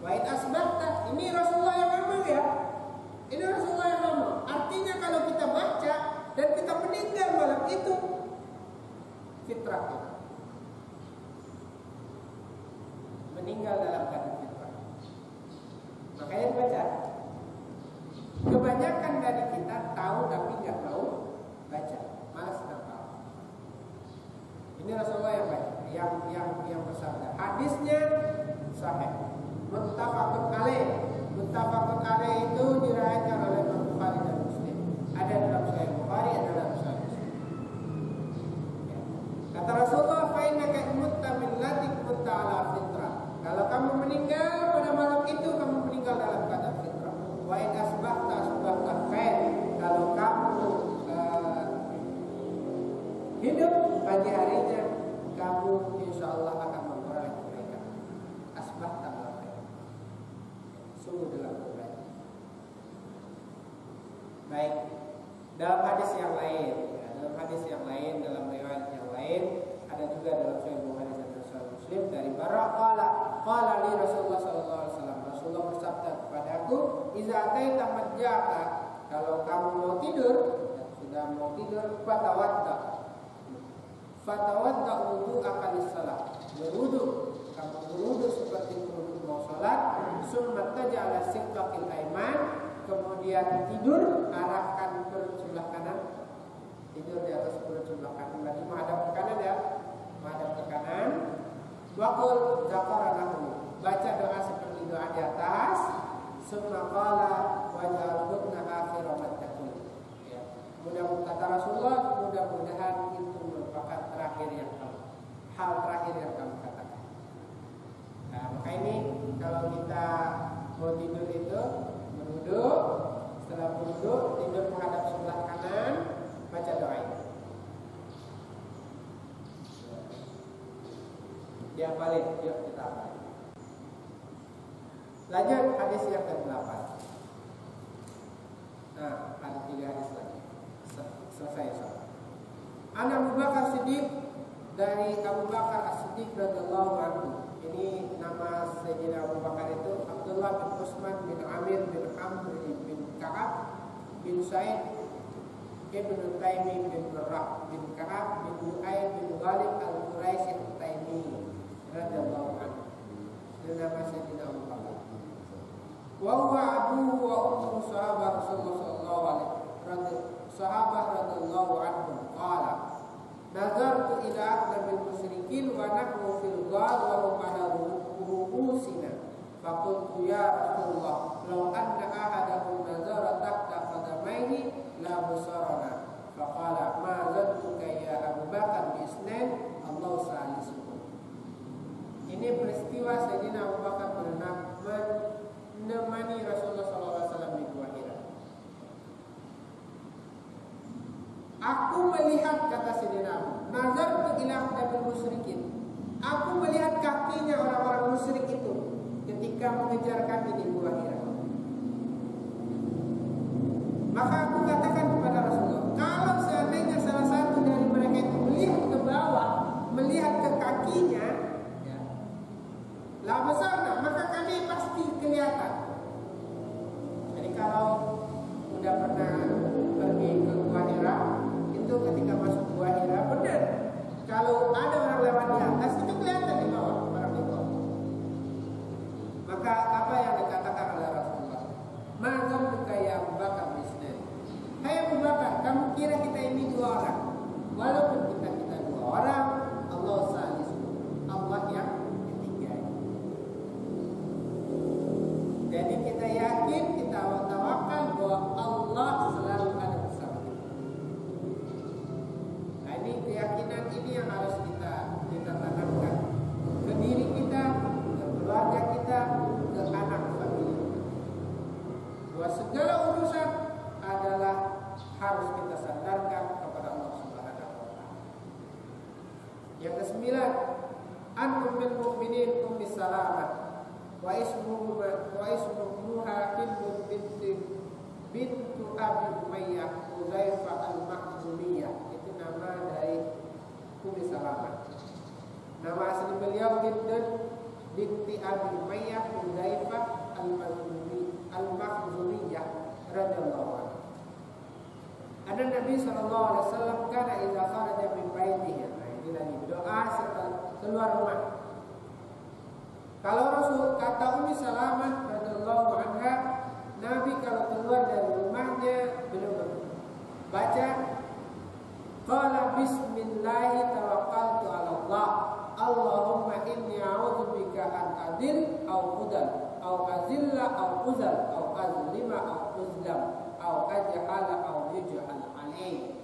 Speaker 1: Wa in asbahta, ini Rasulullah yang ngomong ya. Ini Rasulullah yang ngomong. Artinya kalau kita baca dan kita meninggal malam itu, fitrah kita. Meninggal dalam keadaan fitrah. Makanya baca. Kebanyakan dari kita tahu tapi nggak mau baca, malas nggak tahu. Ini Rasulullah yang bersabda. Hadisnya sahih. Muttafaqun alaih. Muttafaqun alaih itu diriwayatkan oleh Bukhari dan Muslim. Ada dalam Sahih Bukhari, ada dalam Sahih Muslim. Ya. Kata Rasulullah, "Fa innaka mutta min latik mutta ala fitrah." Kalau kamu meninggal pada malam itu, kamu meninggal dalam keadaan fitrah. Wa in asbahta asbahta khair. Kalau kamu hidup pagi harinya, kamu insyaallah akan memperoleh kebaikan. Asbahta khair. Sungguh dalam kebaikan. Baik. Dalam hadis yang lain, dalam riwayat yang lain, ada juga dalam Sahih Bukhari dan Sahih Muslim dari Bara qala li Rasulullah sallallahu alaihi wasallam. Rasulullah bersabda kepadaku, "Iza ataita madjaka." Kalau kamu mau tidur, sudah mau tidur, fatawadda wudu'aka lis-shalah. Berwudu, kamu berwudu seperti berwudu mau salat, summa taj'ala siqqakil aiman, kemudian tidur arahkan perut sebelah kanan. Tidur di atas perut sebelah kanan, berarti menghadap ke kanan ya. Menghadap ke kanan. Waqul dzakarahu. Baca doa seperti doa di atas. Summa qala waj'alhunna akhira mattakum. Ya. Mudah-mudahan kata Rasulullah, mudah-mudahan itu merupakan hal terakhir yang kamu katakan. Nah, maka ini kalau kita mau tidur itu berwudu, setelah berwudu tidur menghadap sebelah kanan, baca doa ini. Dia balik, yuk kita balik. Lanjut hadis yang ke-8. Nah, ada 3 hadis lagi. Selesai soal. Abu Bakar Siddiq, dari Abu Bakar As-Siddiq radhiyallahu anhu. Ini nama Sayyidina Abu Bakar itu Abdullah bin Utsman bin Amir bin Amr bin Ka'ab bin Sa'id Ibn Taimi bin Rab bin Ka'ab bin Lu'ay bin Ghalib al-Quraisy al-Taimi radhiyallahu anhu. Ini nama Sayyidina Abu Bakar. Wa huwa abuhu wa ummu sahabat Rasulullah sallallahu alaihi wasallam. Sahabat radhiyallahu anhu qala nazartu ila aqdabil musyrikin wa nahnu fil ghar wa hum ala ru'usina faqultu ya Rasulullah law anna ahadahum nazara tahta qadamayhi la basarana faqala ma zannuka ya Abu Bakar bi isnan Allah salisukum. Ini peristiwa Sayyidina Abu Bakar pernah menemani Rasulullah SAW di Gua Hira. Aku melihat, kata Sayyidina Abu, nazartu ila aqdabil musyrikin. Aku melihat kakinya orang-orang musyrik itu ketika mengejar kami di Gua Hira. Maka aku katakan kepada Rasulullah, kalau seandainya salah satu dari mereka itu melihat ke bawah, melihat ke kakinya, ya, la besarna, maka kami pasti kelihatan. Jadi kalau udah pernah pergi ke Gua Hira, itu ketika masuk Gua Hira, benar, kalau ada orang lewat di atas itu kelihatan di bawah, orang di bawah. Maka apa yang dikatakan oleh Rasulullah? Mazam buka ya Abu Bakar bisnes. Hai Abu Bakar, kamu kira kita ini 2 orang? Walaupun kita 2 orang, Allah salis, Allah yang ketiga. Jadi kita yakin, kita tawakal bahwa Allah selalu ada bersama kita. Nah, ini keyakinan ini yang harus kita tanamkan ke diri kita, ke keluarga kita, ke anak famili kita. Bahwa segala urusan adalah harus kita sandarkan kepada Allah Subhanahu wa taala. Yang ke-9, an ummul mukminin Ummi Salamah wa ismuha Hindu bintu Abi Umayyah Hudzaifah al-Makhzumiyah. Itu nama dari Ummi Salamah. Nama asli beliau Hindu binti Abi Umayyah Hudzaifah al-Makhzumiyah radhiyallahu anha. Ada Nabi sallallahu alaihi wasallam kana idza kharaja min baitihi. Nah, ini lagi doa setelah keluar rumah. Kalau Rasul kata Ummi Salamah radhiyallahu anha, Nabi kalau keluar dari rumahnya beliau baca qala bismillah tawakkaltu 'ala Allah. Allahumma inni a'udzubika an adil aw udal aw azilla aw uzal aw azlima aw uzlam aw ajhala aw yujhal alayhi.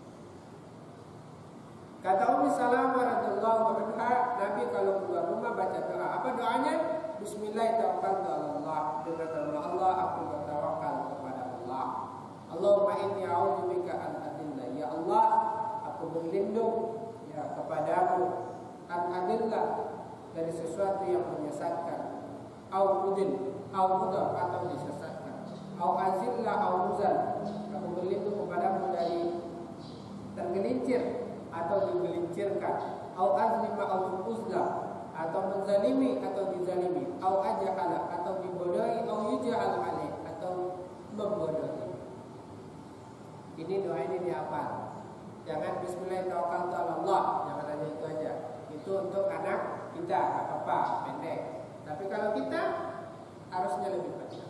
Speaker 1: Kata Ummi Salamah radhiyallahu anha, Nabi kalau keluar rumah baca doa. Apa doanya? Bismillah tawakkaltu 'ala Allah. Dengan nama Allah aku bertawakal kepada Allah. Allahumma inni a'udzubika an adilla. Ya Allah, aku berlindung ya kepadamu an adillah dari sesuatu yang menyesatkan, au udil, au udal atau disesatkan, au azillah, au uzal. Aku berlindung kepadamu dari tergelincir atau digelincirkan, au azlima, au uzlah atau menzalimi atau dizalimi, au ajhala atau dibodohi, au yujhal alaih atau membodohi. Ini doa ini dihafal. Jangan bismillahirrahmanirrahim, jangan hanya itu aja. Itu untuk anak kita, nggak apa-apa, pendek. Tapi kalau kita harusnya lebih panjang.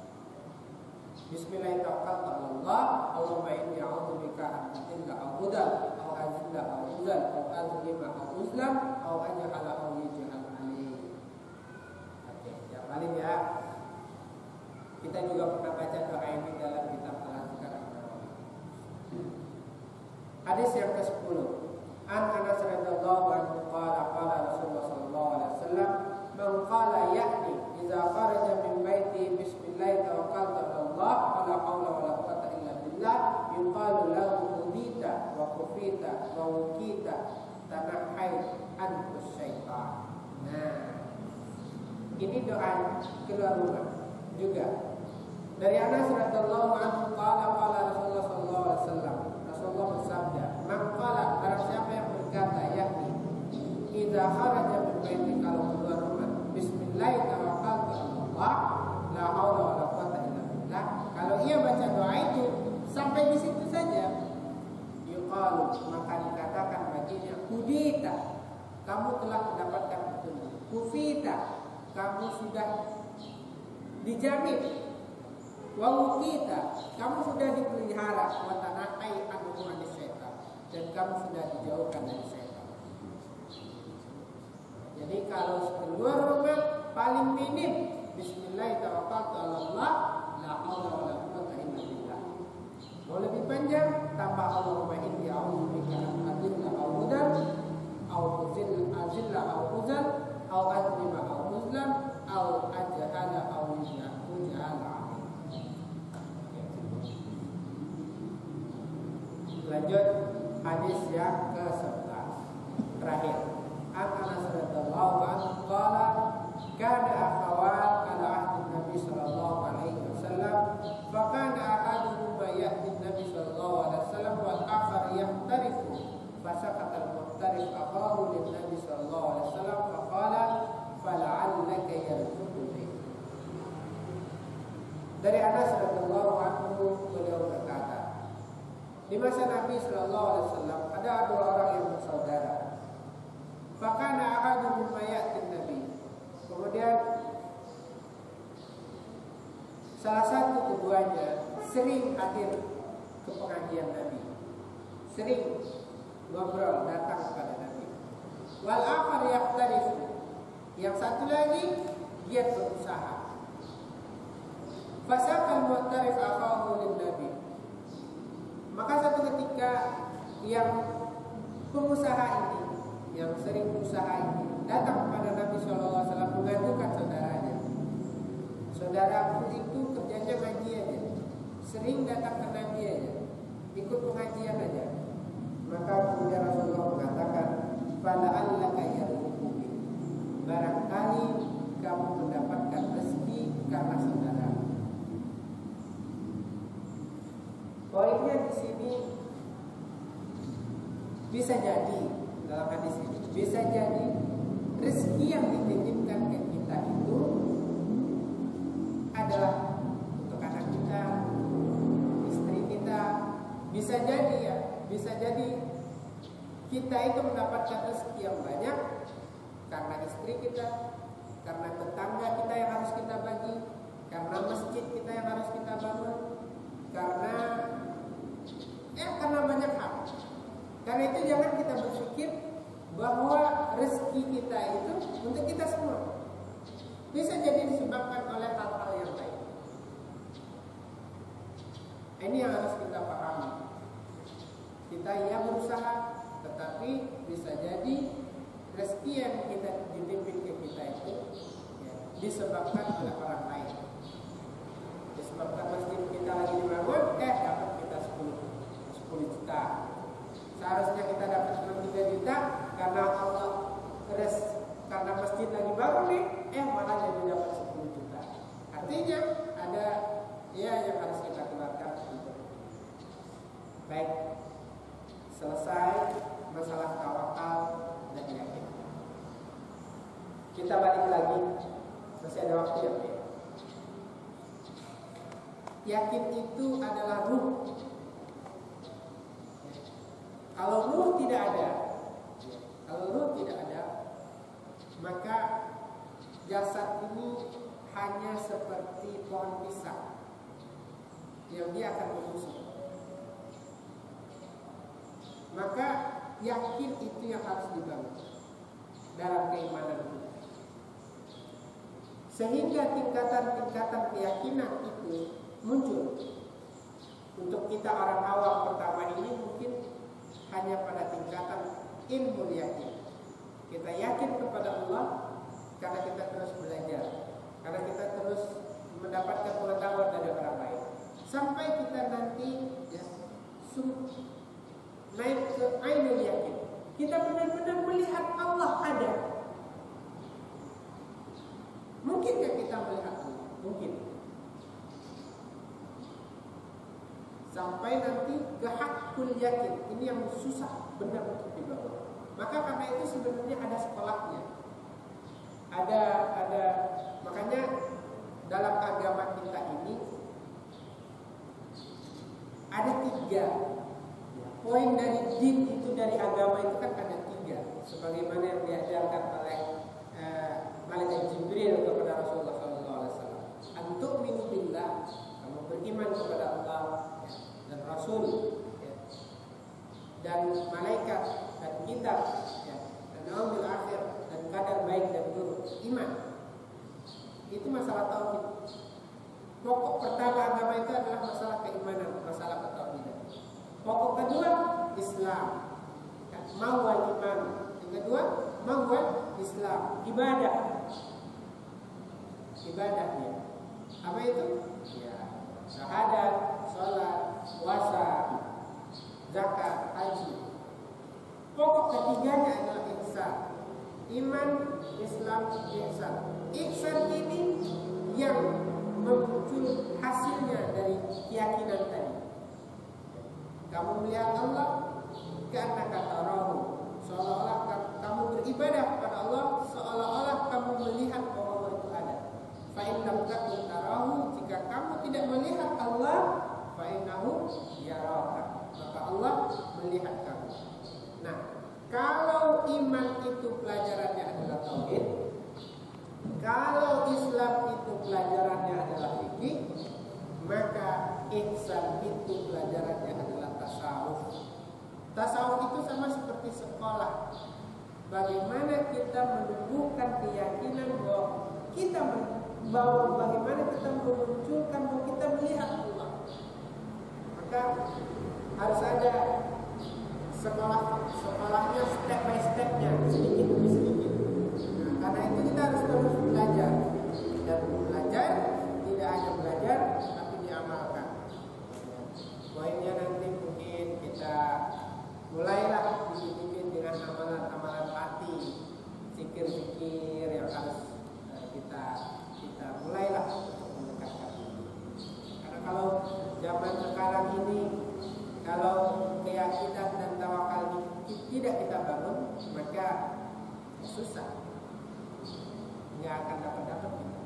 Speaker 1: Bismillahirrahmanirrahim. Allahumma inni a'udzubika an adilla aw udal aw azilla aw uzal aw azlima aw uzlam aw ajhala aw yujhal alayhi. Oke, yang paling ya. Kita juga pernah baca doa ini dalam kitab Al-Azzahra. Hadis yang ke-10. An Anas radhiyallahu anhu qala qala Rasulullah sallallahu alaihi wasallam man qala ya'ni idza kharaja min baiti bismillah tawakkaltu 'ala Allah wa la haula wa la quwwata illa billah yuqalu lahu hudita wa kufita wa wukita tanahai anhu syaitan. Nah, ini doa keluar rumah juga. Dari Anas radhiyallahu anhu qala qala Rasulullah sallallahu alaihi wasallam, Rasulullah bersabda, "Man qala," barang siapa yang berkata, yakni idza kharaja min baiti, kalau keluar rumah, bismillah tawakkaltu 'ala Allah, la haula wa la quwwata illa billah. Kalau ia baca doa itu sampai di situ saja, yuqalu, maka dikatakan baginya, hudita, kamu telah mendapatkan petunjuk. Kufita, kamu sudah dijamin. Wa wukita, kamu sudah dipelihara. Wa tanahai anhu syaitan, dan kamu sudah dijauhkan dari syaitan. Jadi kalau keluar rumah paling minim bismillah tawakkaltu 'ala Allah, la haula wa la quwwata illa billah. Mau lebih panjang tambah Allahumma inni a'udzubika an adilla aw udal aw azilla aw uzal aw azlima aw uzlam aw ajhala aw yujhala. Lanjut hadis yang ke-11 terakhir. An Anas radhiyallahu anhu qala kana akhawat ala ahdi Nabi sallallahu alaihi wasallam fa kana ahaduhuma yahdi Nabi sallallahu alaihi wasallam wal akhar yahtarifu fa sakata al-muhtarif akhahu lin Nabi sallallahu alaihi wasallam fa qala fala'allaka yarzuqu bi. Dari Anas radhiyallahu anhu beliau berkata, di masa Nabi sallallahu alaihi wasallam ada dua orang yang bersaudara. Fakana ahaduhum ya'ti Nabi. Kemudian salah satu keduanya sering hadir ke pengajian Nabi, sering ngobrol datang kepada Nabi. Wal akhar yaqtarif, yang satu lagi giat berusaha. Fasaqal mu'tarif akhahu lin Nabi. Maka satu ketika yang pengusaha ini, yang sering berusaha ini datang kepada Nabi SAW mengadukan saudaranya. Saudaraku itu kerjanya ngaji aja, sering datang ke Nabi aja, ikut pengajian aja. Maka kemudian Rasulullah mengatakan, fala'allaka yarzuqu bi, barangkali kamu mendapatkan rezeki karena saudara. Poinnya di sini bisa jadi dalam hadis ini, bisa jadi rezeki yang dititipkan kita itu mendapatkan rezeki yang banyak karena istri kita, karena tetangga kita yang harus kita bagi, karena masjid kita yang harus kita bangun, karena banyak hal. Karena itu jangan kita berpikir bahwa rezeki kita itu untuk kita semua. Bisa jadi disebabkan oleh hal-hal yang lain. Ini yang harus kita pahami. Kita berusaha, tetapi bisa jadi rezeki yang kita dititipkan ke kita itu disebabkan oleh orang lain. Disebabkan masjid kita lagi dibangun, dapat kita 10 juta. Seharusnya kita dapat cuma 3 juta karena karena masjid lagi bangun nih, malah jadi dapat 10 juta. Artinya ada yang harus kita keluarkan. Baik, selesai masalah tawakal dan yakin. Kita balik lagi, masih ada waktu ya. Yakin itu adalah ruh. Kalau ruh tidak ada, maka jasad ini hanya seperti pohon pisang yang dia akan membusuk. Maka yakin itu yang harus dibangun dalam keimanan kita. Sehingga tingkatan-tingkatan keyakinan itu muncul. Untuk kita orang awam pertama ini mungkin hanya pada tingkatan ilmu yakin. Kita yakin kepada Allah karena kita terus belajar, karena kita terus mendapatkan pengetahuan dari orang lain, sampai kita nanti naik ke ainul yakin. Kita benar-benar melihat Allah ada. Mungkinkah kita melihat Allah? Mungkin. Sampai nanti ke hakul yakin. Ini yang susah benar untuk dibangun. Maka karena itu sebenarnya ada sekolahnya. Ada makanya dalam agama kita ini ada 3 poin dari din itu, dari agama itu kan ada 3. Sebagaimana yang diajarkan oleh Malaikat Jibril kepada Rasulullah SAW. Antu'minu billah, kamu beriman kepada Allah dan Rasul, dan malaikat dan kitab, dan yaumil akhir, dan kadar baik dan buruk. Iman itu masalah tauhid. Pokok pertama agama itu adalah masalah keimanan, masalah ketauhidan. Pokok kedua Islam, mawal iman. Yang kedua mawal Islam, ibadahnya. Apa itu? Syahadat, sholat, puasa, zakat, haji. Pokok ketiganya adalah ihsan. Iman, Islam, ihsan. Ihsan ini yang muncul hasilnya dari keyakinan tadi. Kamu melihat Allah, karena kata rohu, seolah-olah kamu beribadah kepada Allah, seolah-olah kamu melihat bahwa Allah itu ada. Fa'in lam takun tarahu, jika kamu tidak melihat Allah, fa'innahu yaraka, maka Allah melihat kamu. Nah, kalau iman itu pelajarannya adalah tauhid, kalau Islam itu pelajarannya adalah fikih, maka ihsan itu pelajarannya adalah tasawuf. Tasawuf itu sama seperti sekolah. Bagaimana kita menumbuhkan keyakinan bagaimana kita memunculkan bahwa kita melihat Allah. Maka harus ada sekolahnya, step by stepnya, sedikit demi sedikit. Nah, karena itu kita harus terus belajar. Dan belajar tidak hanya belajar, tapi diamalkan. Poinnya nanti mungkin kita mulailah dikit-dikit dengan amalan-amalan hati, zikir-zikir yang harus kita mulailah untuk mendekatkan. Karena kalau zaman sekarang ini, kalau keyakinan dan tawakal tidak kita bangun, maka susah, nggak akan dapat kita.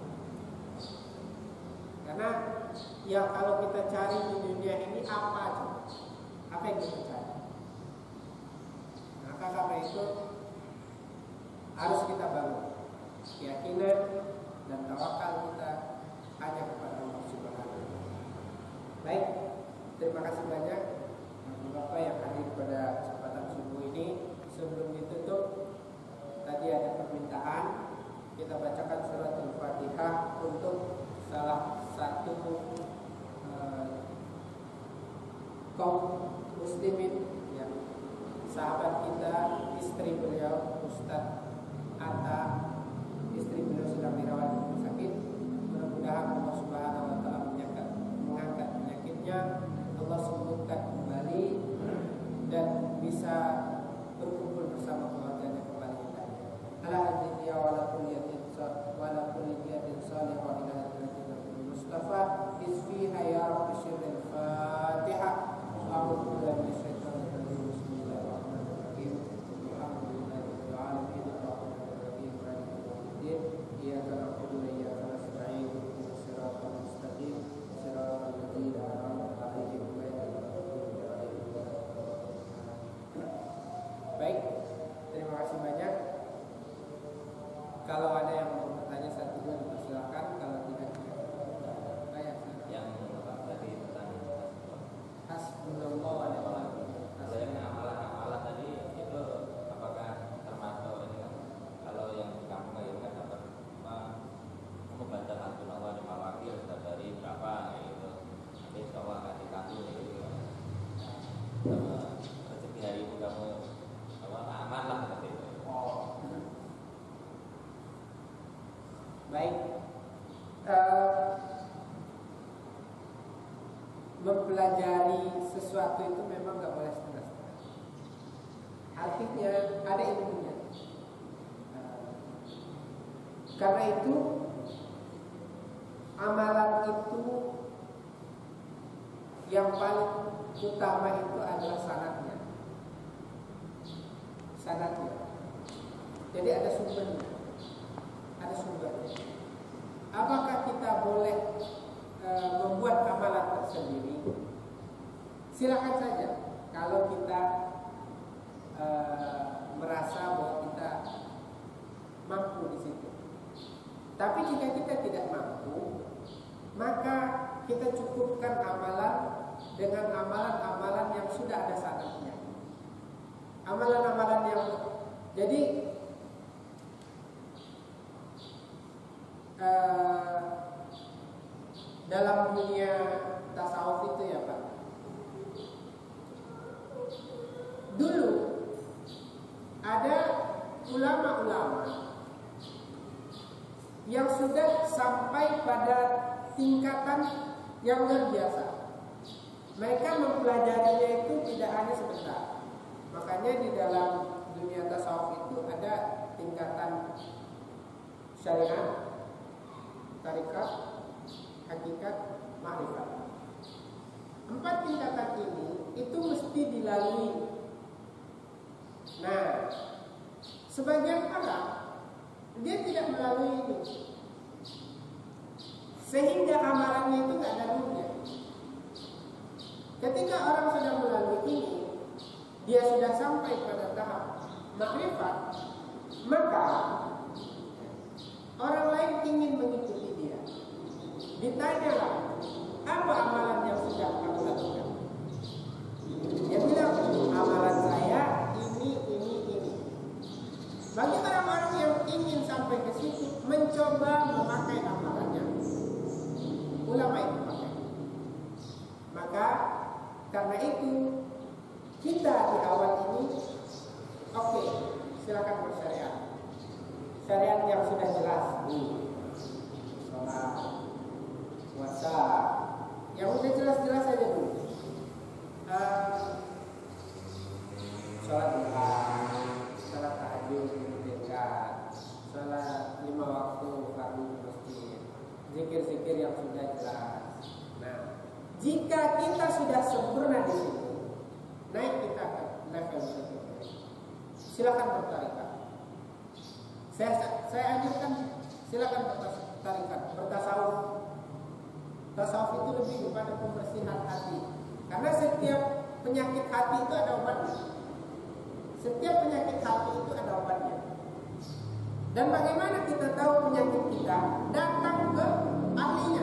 Speaker 1: Karena yang kalau kita cari di dunia ini apa yang kita cari? Maka Maka karena itu harus kita bangun keyakinan dan tawakal kita hanya kepada Allah Subhanahu wa Ta'ala. Baik, terima kasih banyak Bapak yang hadir pada kesempatan subuh ini. Sebelum ditutup, tadi ada permintaan kita bacakan surat Al-Fatihah untuk salah satu kaum muslimin yang sahabat kita, istri beliau Ustadz Atta, istri beliau sedang dirawat di rumah sakit. Mudah-mudahan Allah Subhanahu wa Ta'ala mengangkat penyakitnya, Allah sembuhkan kembali dan bisa berkumpul bersama keluarganya kembali kita. Ala hadiya wa la kulliyatin salihah ila hadratil Mustafa isfiha ya rabbi syirril Fatihah. A'udzu billahi minasyaitonir rajim. Bismillahirrahmanirrahim. Alhamdulillahirabbil alamin arrahmanir rahim maliki yaumiddin. Iyyaka na'budu wa iyyaka nasta'in. Ihdinas siratal mustaqim. Siratal ladzina an'amta 'alaihim ghairil maghdubi 'alaihim waladdallin. Baik, terima kasih banyak. Kalau ada yang mau bertanya satu dua silakan, kalau tidak saya yang tadi tentang hasbunallah wa ni'mal wakil. Kalau yang amalan tadi itu apakah termasuk ini kan? Kalau yang di kampung itu kan dapat membaca hasbunallah wa ni'mal wakil dari berapa gitu. Nanti insyaallah akan dikasih gitu. Sama rezeki hari itu kamu aman lah seperti itu. Baik, mempelajari sesuatu itu memang gak boleh setengah-setengah. Artinya ada ilmunya. Karena itu amalan itu yang paling utama itu adalah sanadnya. Sanadnya. Jadi ada sumbernya. Ada sumbernya. Apakah kita boleh membuat amalan tersendiri? Silakan saja. Kalau kita merasa bahwa kita mampu di situ. Tapi jika kita tidak mampu, maka kita cukupkan amalan dengan amalan-amalan yang sudah ada sanadnya. Amalan-amalan yang jadi dalam dunia tasawuf itu ya Pak, dulu ada ulama-ulama yang sudah sampai pada tingkatan yang luar biasa. Mereka mempelajarinya itu tidak hanya sebentar. Makanya di dalam dunia tasawuf itu ada tingkatan syariat, tarikat, hakikat, ma'rifat. 4 tingkatan ini itu mesti dilalui. Nah, sebagian orang dia tidak melalui ini, sehingga amalannya itu tidak ada nurnya. Ketika orang sudah melalui ini, dia sudah sampai pada tahap ma'rifat, maka orang lain ingin mengikuti dia. Ditanyalah, apa amalan yang sudah kamu lakukan? Dia bilang, amalan saya ini. Bagi orang-orang yang ingin sampai ke situ, mencoba memakai amalannya, ulama itu pakai. Maka karena itu kita di awal ini, oke, silakan bersyariat. Syariat yang sudah jelas, sholat, puasa, yang udah jelas-jelas aja dulu. Sholat duha, sholat tahajud, dekat, sholat 5 waktu fardu di masjid, zikir-zikir yang sudah jelas. Nah, jika kita sudah sempurna di situ, naik kita ke level berikutnya. Silakan bertarikat. Saya anjurkan silakan bertarikat, bertasawuf. Tasawuf itu lebih kepada pembersihan hati. Karena setiap penyakit hati itu ada obatnya. Setiap penyakit hati itu ada obatnya. Dan bagaimana kita tahu penyakit kita? Datang ke ahlinya.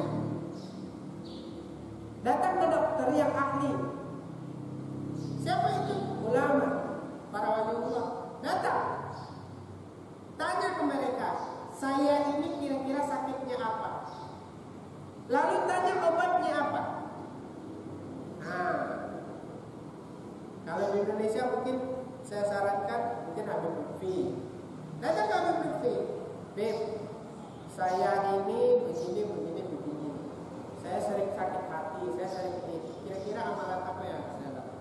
Speaker 1: Datang ke dokter yang ahli. Siapa itu? Ulama, para waliullah. Datang. Tanya ke mereka, saya ini kira-kira sakitnya apa? Lalu tanya obatnya apa? Nah, kalau di Indonesia mungkin saya sarankan mungkin Habib Lutfi. Datang ke Habib Lutfi, Beb, saya ini begini. Saya sering sakit hati, saya sering ini. Kira-kira amalan apa yang saya lakukan?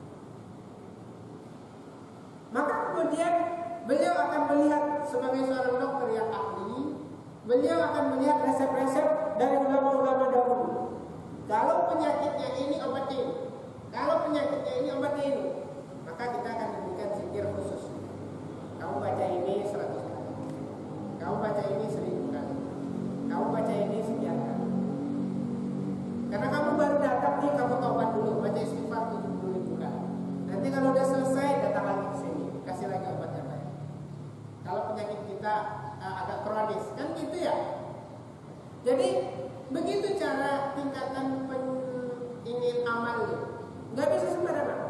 Speaker 1: Maka kemudian beliau akan melihat sebagai seorang dokter yang ahli, beliau akan melihat resep-resep dari ulama-ulama dahulu. Kalau penyakitnya ini obatnya ini, kalau penyakitnya ini obatnya ini, maka kita akan diberikan zikir khusus. Kamu baca ini 100 kali, kamu baca ini 1000 kali, kamu baca ini sekian kali. Karena kamu baru datang nih, kamu taubat dulu, baca istighfar 70.000 kali. Nanti kalau udah selesai datang lagi ke sini, kasih lagi obat yang lain. Kalau penyakit kita agak kronis, kan gitu ya. Jadi begitu cara tingkatan ingin amal, nggak bisa sembarangan.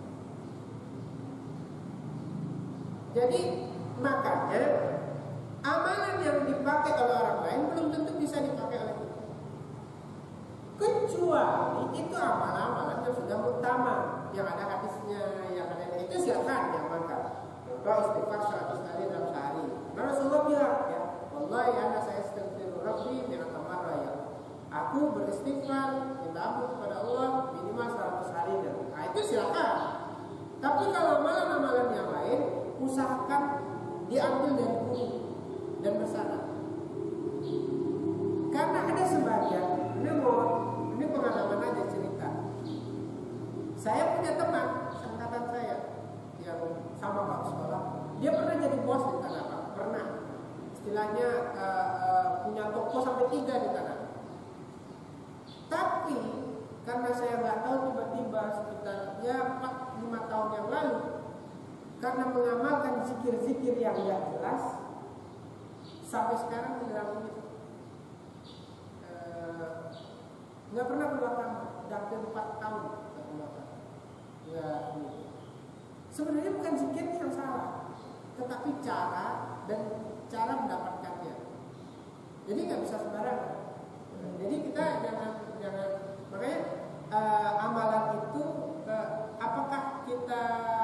Speaker 1: Jadi makanya amalan yang dipakai oleh orang lain belum tentu bisa dipakai oleh kita. Kecuali itu amalan-amalan yang sudah utama, yang ada hadisnya, yang ada itu silakan yang makan. Contoh istighfar 100 kali dalam sehari. Karena Rasulullah bilang, ya, wallahi ana saya astaghfiru rabbi mi'ata marra ya. Aku beristighfar, minta ampun kepada Allah minimal 100 hari dan. Nah, itu silakan. Tapi kalau amalan-amalan yang lain, usahakan diambil dari buku dan bersanad. Karena ada sebagian, ini pengalaman aja cerita. Saya punya teman seangkatan saya yang sama Pak sekolah. Dia pernah jadi bos di tanah Pak, pernah. Istilahnya punya toko sampai 3 di tanah. Tapi karena saya nggak tahu, tiba-tiba sekitar 4-5 tahun yang lalu, karena mengamalkan zikir-zikir yang nggak jelas, sampai sekarang hilang itu. Nggak pernah keluar kamar, udah hampir 4 tahun nggak keluar kamar. Nggak. Sebenarnya bukan zikirnya yang salah, tetapi cara mendapatkannya. Jadi nggak bisa sembarangan. Jadi kita jangan makanya amalan itu apakah kita,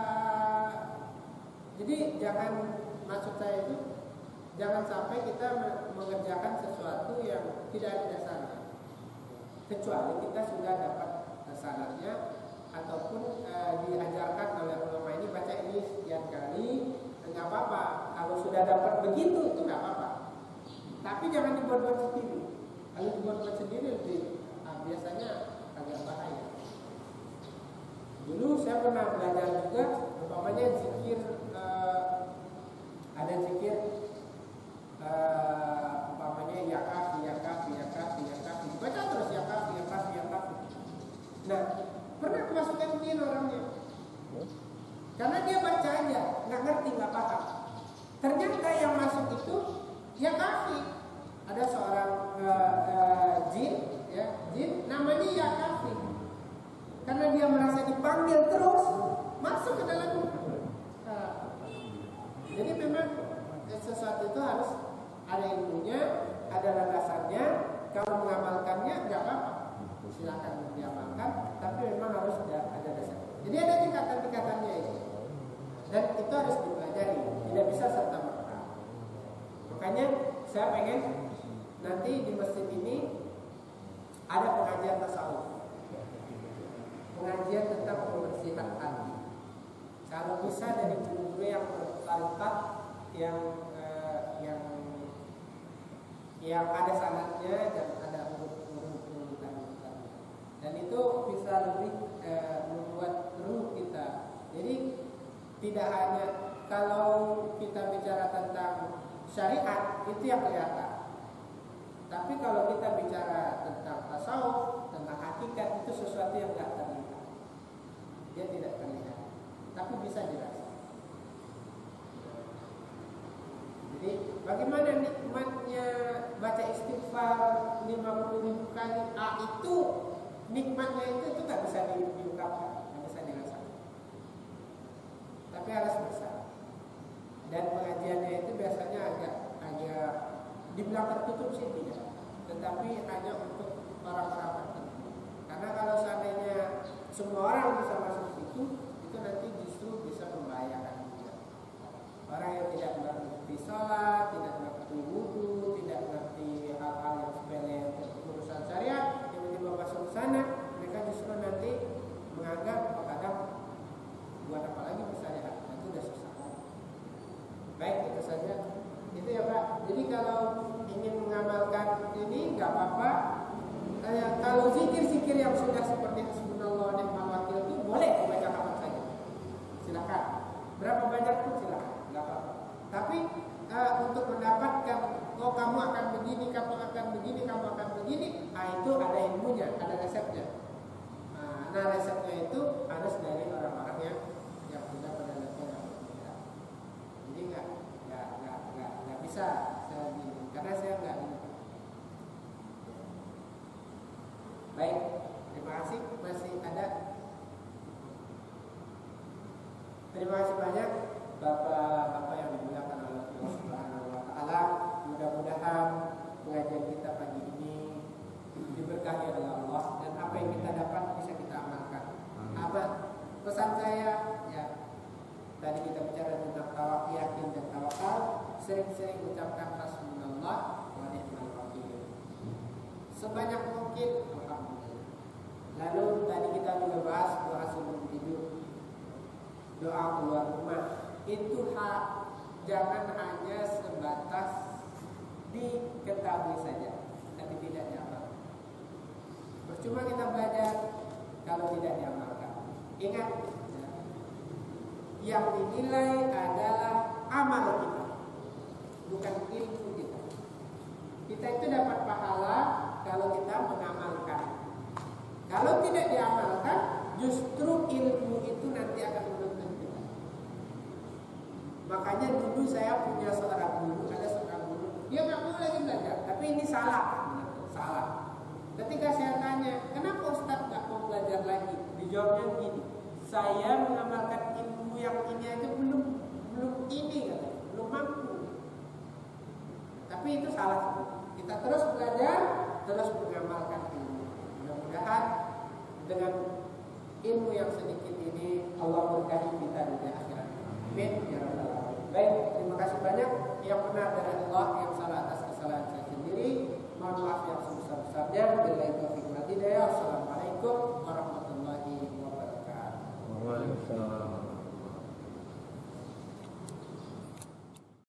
Speaker 1: jadi jangan, maksud saya itu jangan sampai kita mengerjakan sesuatu yang tidak ada dasarnya, kecuali kita sudah dapat sanadnya ataupun diajarkan oleh ulama ini, baca ini sekian kali, nggak apa-apa. Kalau sudah dapat begitu itu nggak apa-apa, tapi jangan dibuat-buat sendiri. Kalau dibuat-buat sendiri biasanya agak bahaya. Dulu saya pernah belajar juga, umpamanya zikir, ada zikir umpamanya ya kafi, baca terus ya kafi. Nah, pernah kemasukan jin orangnya, karena dia baca aja, nggak ngerti, nggak paham. Ternyata yang masuk itu ya kafi. Ada seorang jin namanya ya kafi. Karena dia merasa dipanggil terus, masuk ke dalam. Jadi memang sesuatu itu harus ada ilmunya, ada landasannya. Kalau mengamalkannya nggak apa-apa, silakan diamalkan, tapi memang harus ada dasar. Jadi ada tingkatan-tingkatannya itu, dan itu harus dipelajari, tidak bisa serta-merta. Makanya saya pengen nanti di masjid ini ada pengajian tasawuf, pengajian tentang pembersihan hati. Kalau bisa dari guru-guru yang bertarikat, yang ada sanadnya dan ada urutan. Dan itu bisa lebih membuat ruh kita. Jadi tidak hanya kalau kita bicara tentang syariat itu yang kelihatan, tapi kalau kita bicara tentang tasawuf, tentang hakikat, itu sesuatu yang tidak terlihat. Dia tidak terlihat, tapi bisa dirasa. Jadi bagaimana nikmatnya baca istighfar 50.000 kali? Itu nikmatnya itu nggak bisa diungkapkan, nggak bisa dirasakan. Tapi harus bersama. Dan pengajiannya itu biasanya agak dibilang tertutup sih tidak, tetapi hanya untuk orang-orang tertentu. Karena kalau seandainya semua orang bisa masuk situ, itu nanti justru bisa membahayakan juga. Orang yang tidak mengerti sholat, tidak mengerti wudu, tidak mengerti hal-hal yang sepele untuk urusan syariat, tiba-tiba masuk ke sana, mereka justru nanti menganggap kadang buat apa lagi bersyariat, itu udah susah. Baik, itu saja. Itu ya Pak. Jadi kalau ingin mengamalkan ini nggak apa-apa. Kalau zikir-zikir yang sudah seperti hasbunallah wa ni'mal wakil itu boleh dibaca kapan saja. Silakan. Berapa banyak pun silakan, nggak apa-apa. Tapi untuk mendapatkan kamu akan begini, kamu akan begini, kamu akan begini, itu ada ilmunya, ada resepnya. Nah resepnya itu harus dari orang-orang yang sudah pada level yang berbeda. Jadi nggak bisa saya gini, karena saya nggak ini. Baik, terima kasih. Masih ada? Terima kasih banyak Bapak-bapak yang dimuliakan oleh Allah Subhanahu wa taala. Mudah-mudahan pengajian kita pagi ini diberkahi oleh Allah dan apa yang kita dapat bisa kita amalkan. Apa pesan saya? Ya, tadi kita bicara tentang tawakal, yakin dan tawakal. Sering-sering ucapkan hasbunallah wa ni'mal wakil. Sebanyak mungkin, alhamdulillah. Lalu tadi kita juga bahas doa sebelum tidur, doa keluar rumah. Itu jangan hanya sebatas diketahui saja, tapi tidak diamalkan. Percuma kita belajar kalau tidak diamalkan. Ingat, yang dinilai adalah amal kita, bukan ilmu kita. Kita itu dapat pahala kalau kita mengamalkan. Kalau tidak diamalkan, justru ilmu itu nanti akan menuntun kita. Makanya dulu saya punya seorang guru, dia nggak mau lagi belajar, tapi ini salah. Ketika saya tanya, kenapa Ustadz nggak mau belajar lagi? Dijawabnya begini, saya mengamalkan ilmu yang ini aja belum ini, belum mampu. Tapi itu salah. Kita terus belajar, terus mengamalkan ilmu. Mudah-mudahan dengan ilmu yang sedikit ini Allah berkahi kita di akhirat. Amin ya rabbal alamin. Baik, terima kasih banyak. Yang benar dari Allah, yang salah atas kesalahan saya sendiri. Mohon maaf yang sebesar-besarnya. Billahi taufiq wal hidayah. Assalamualaikum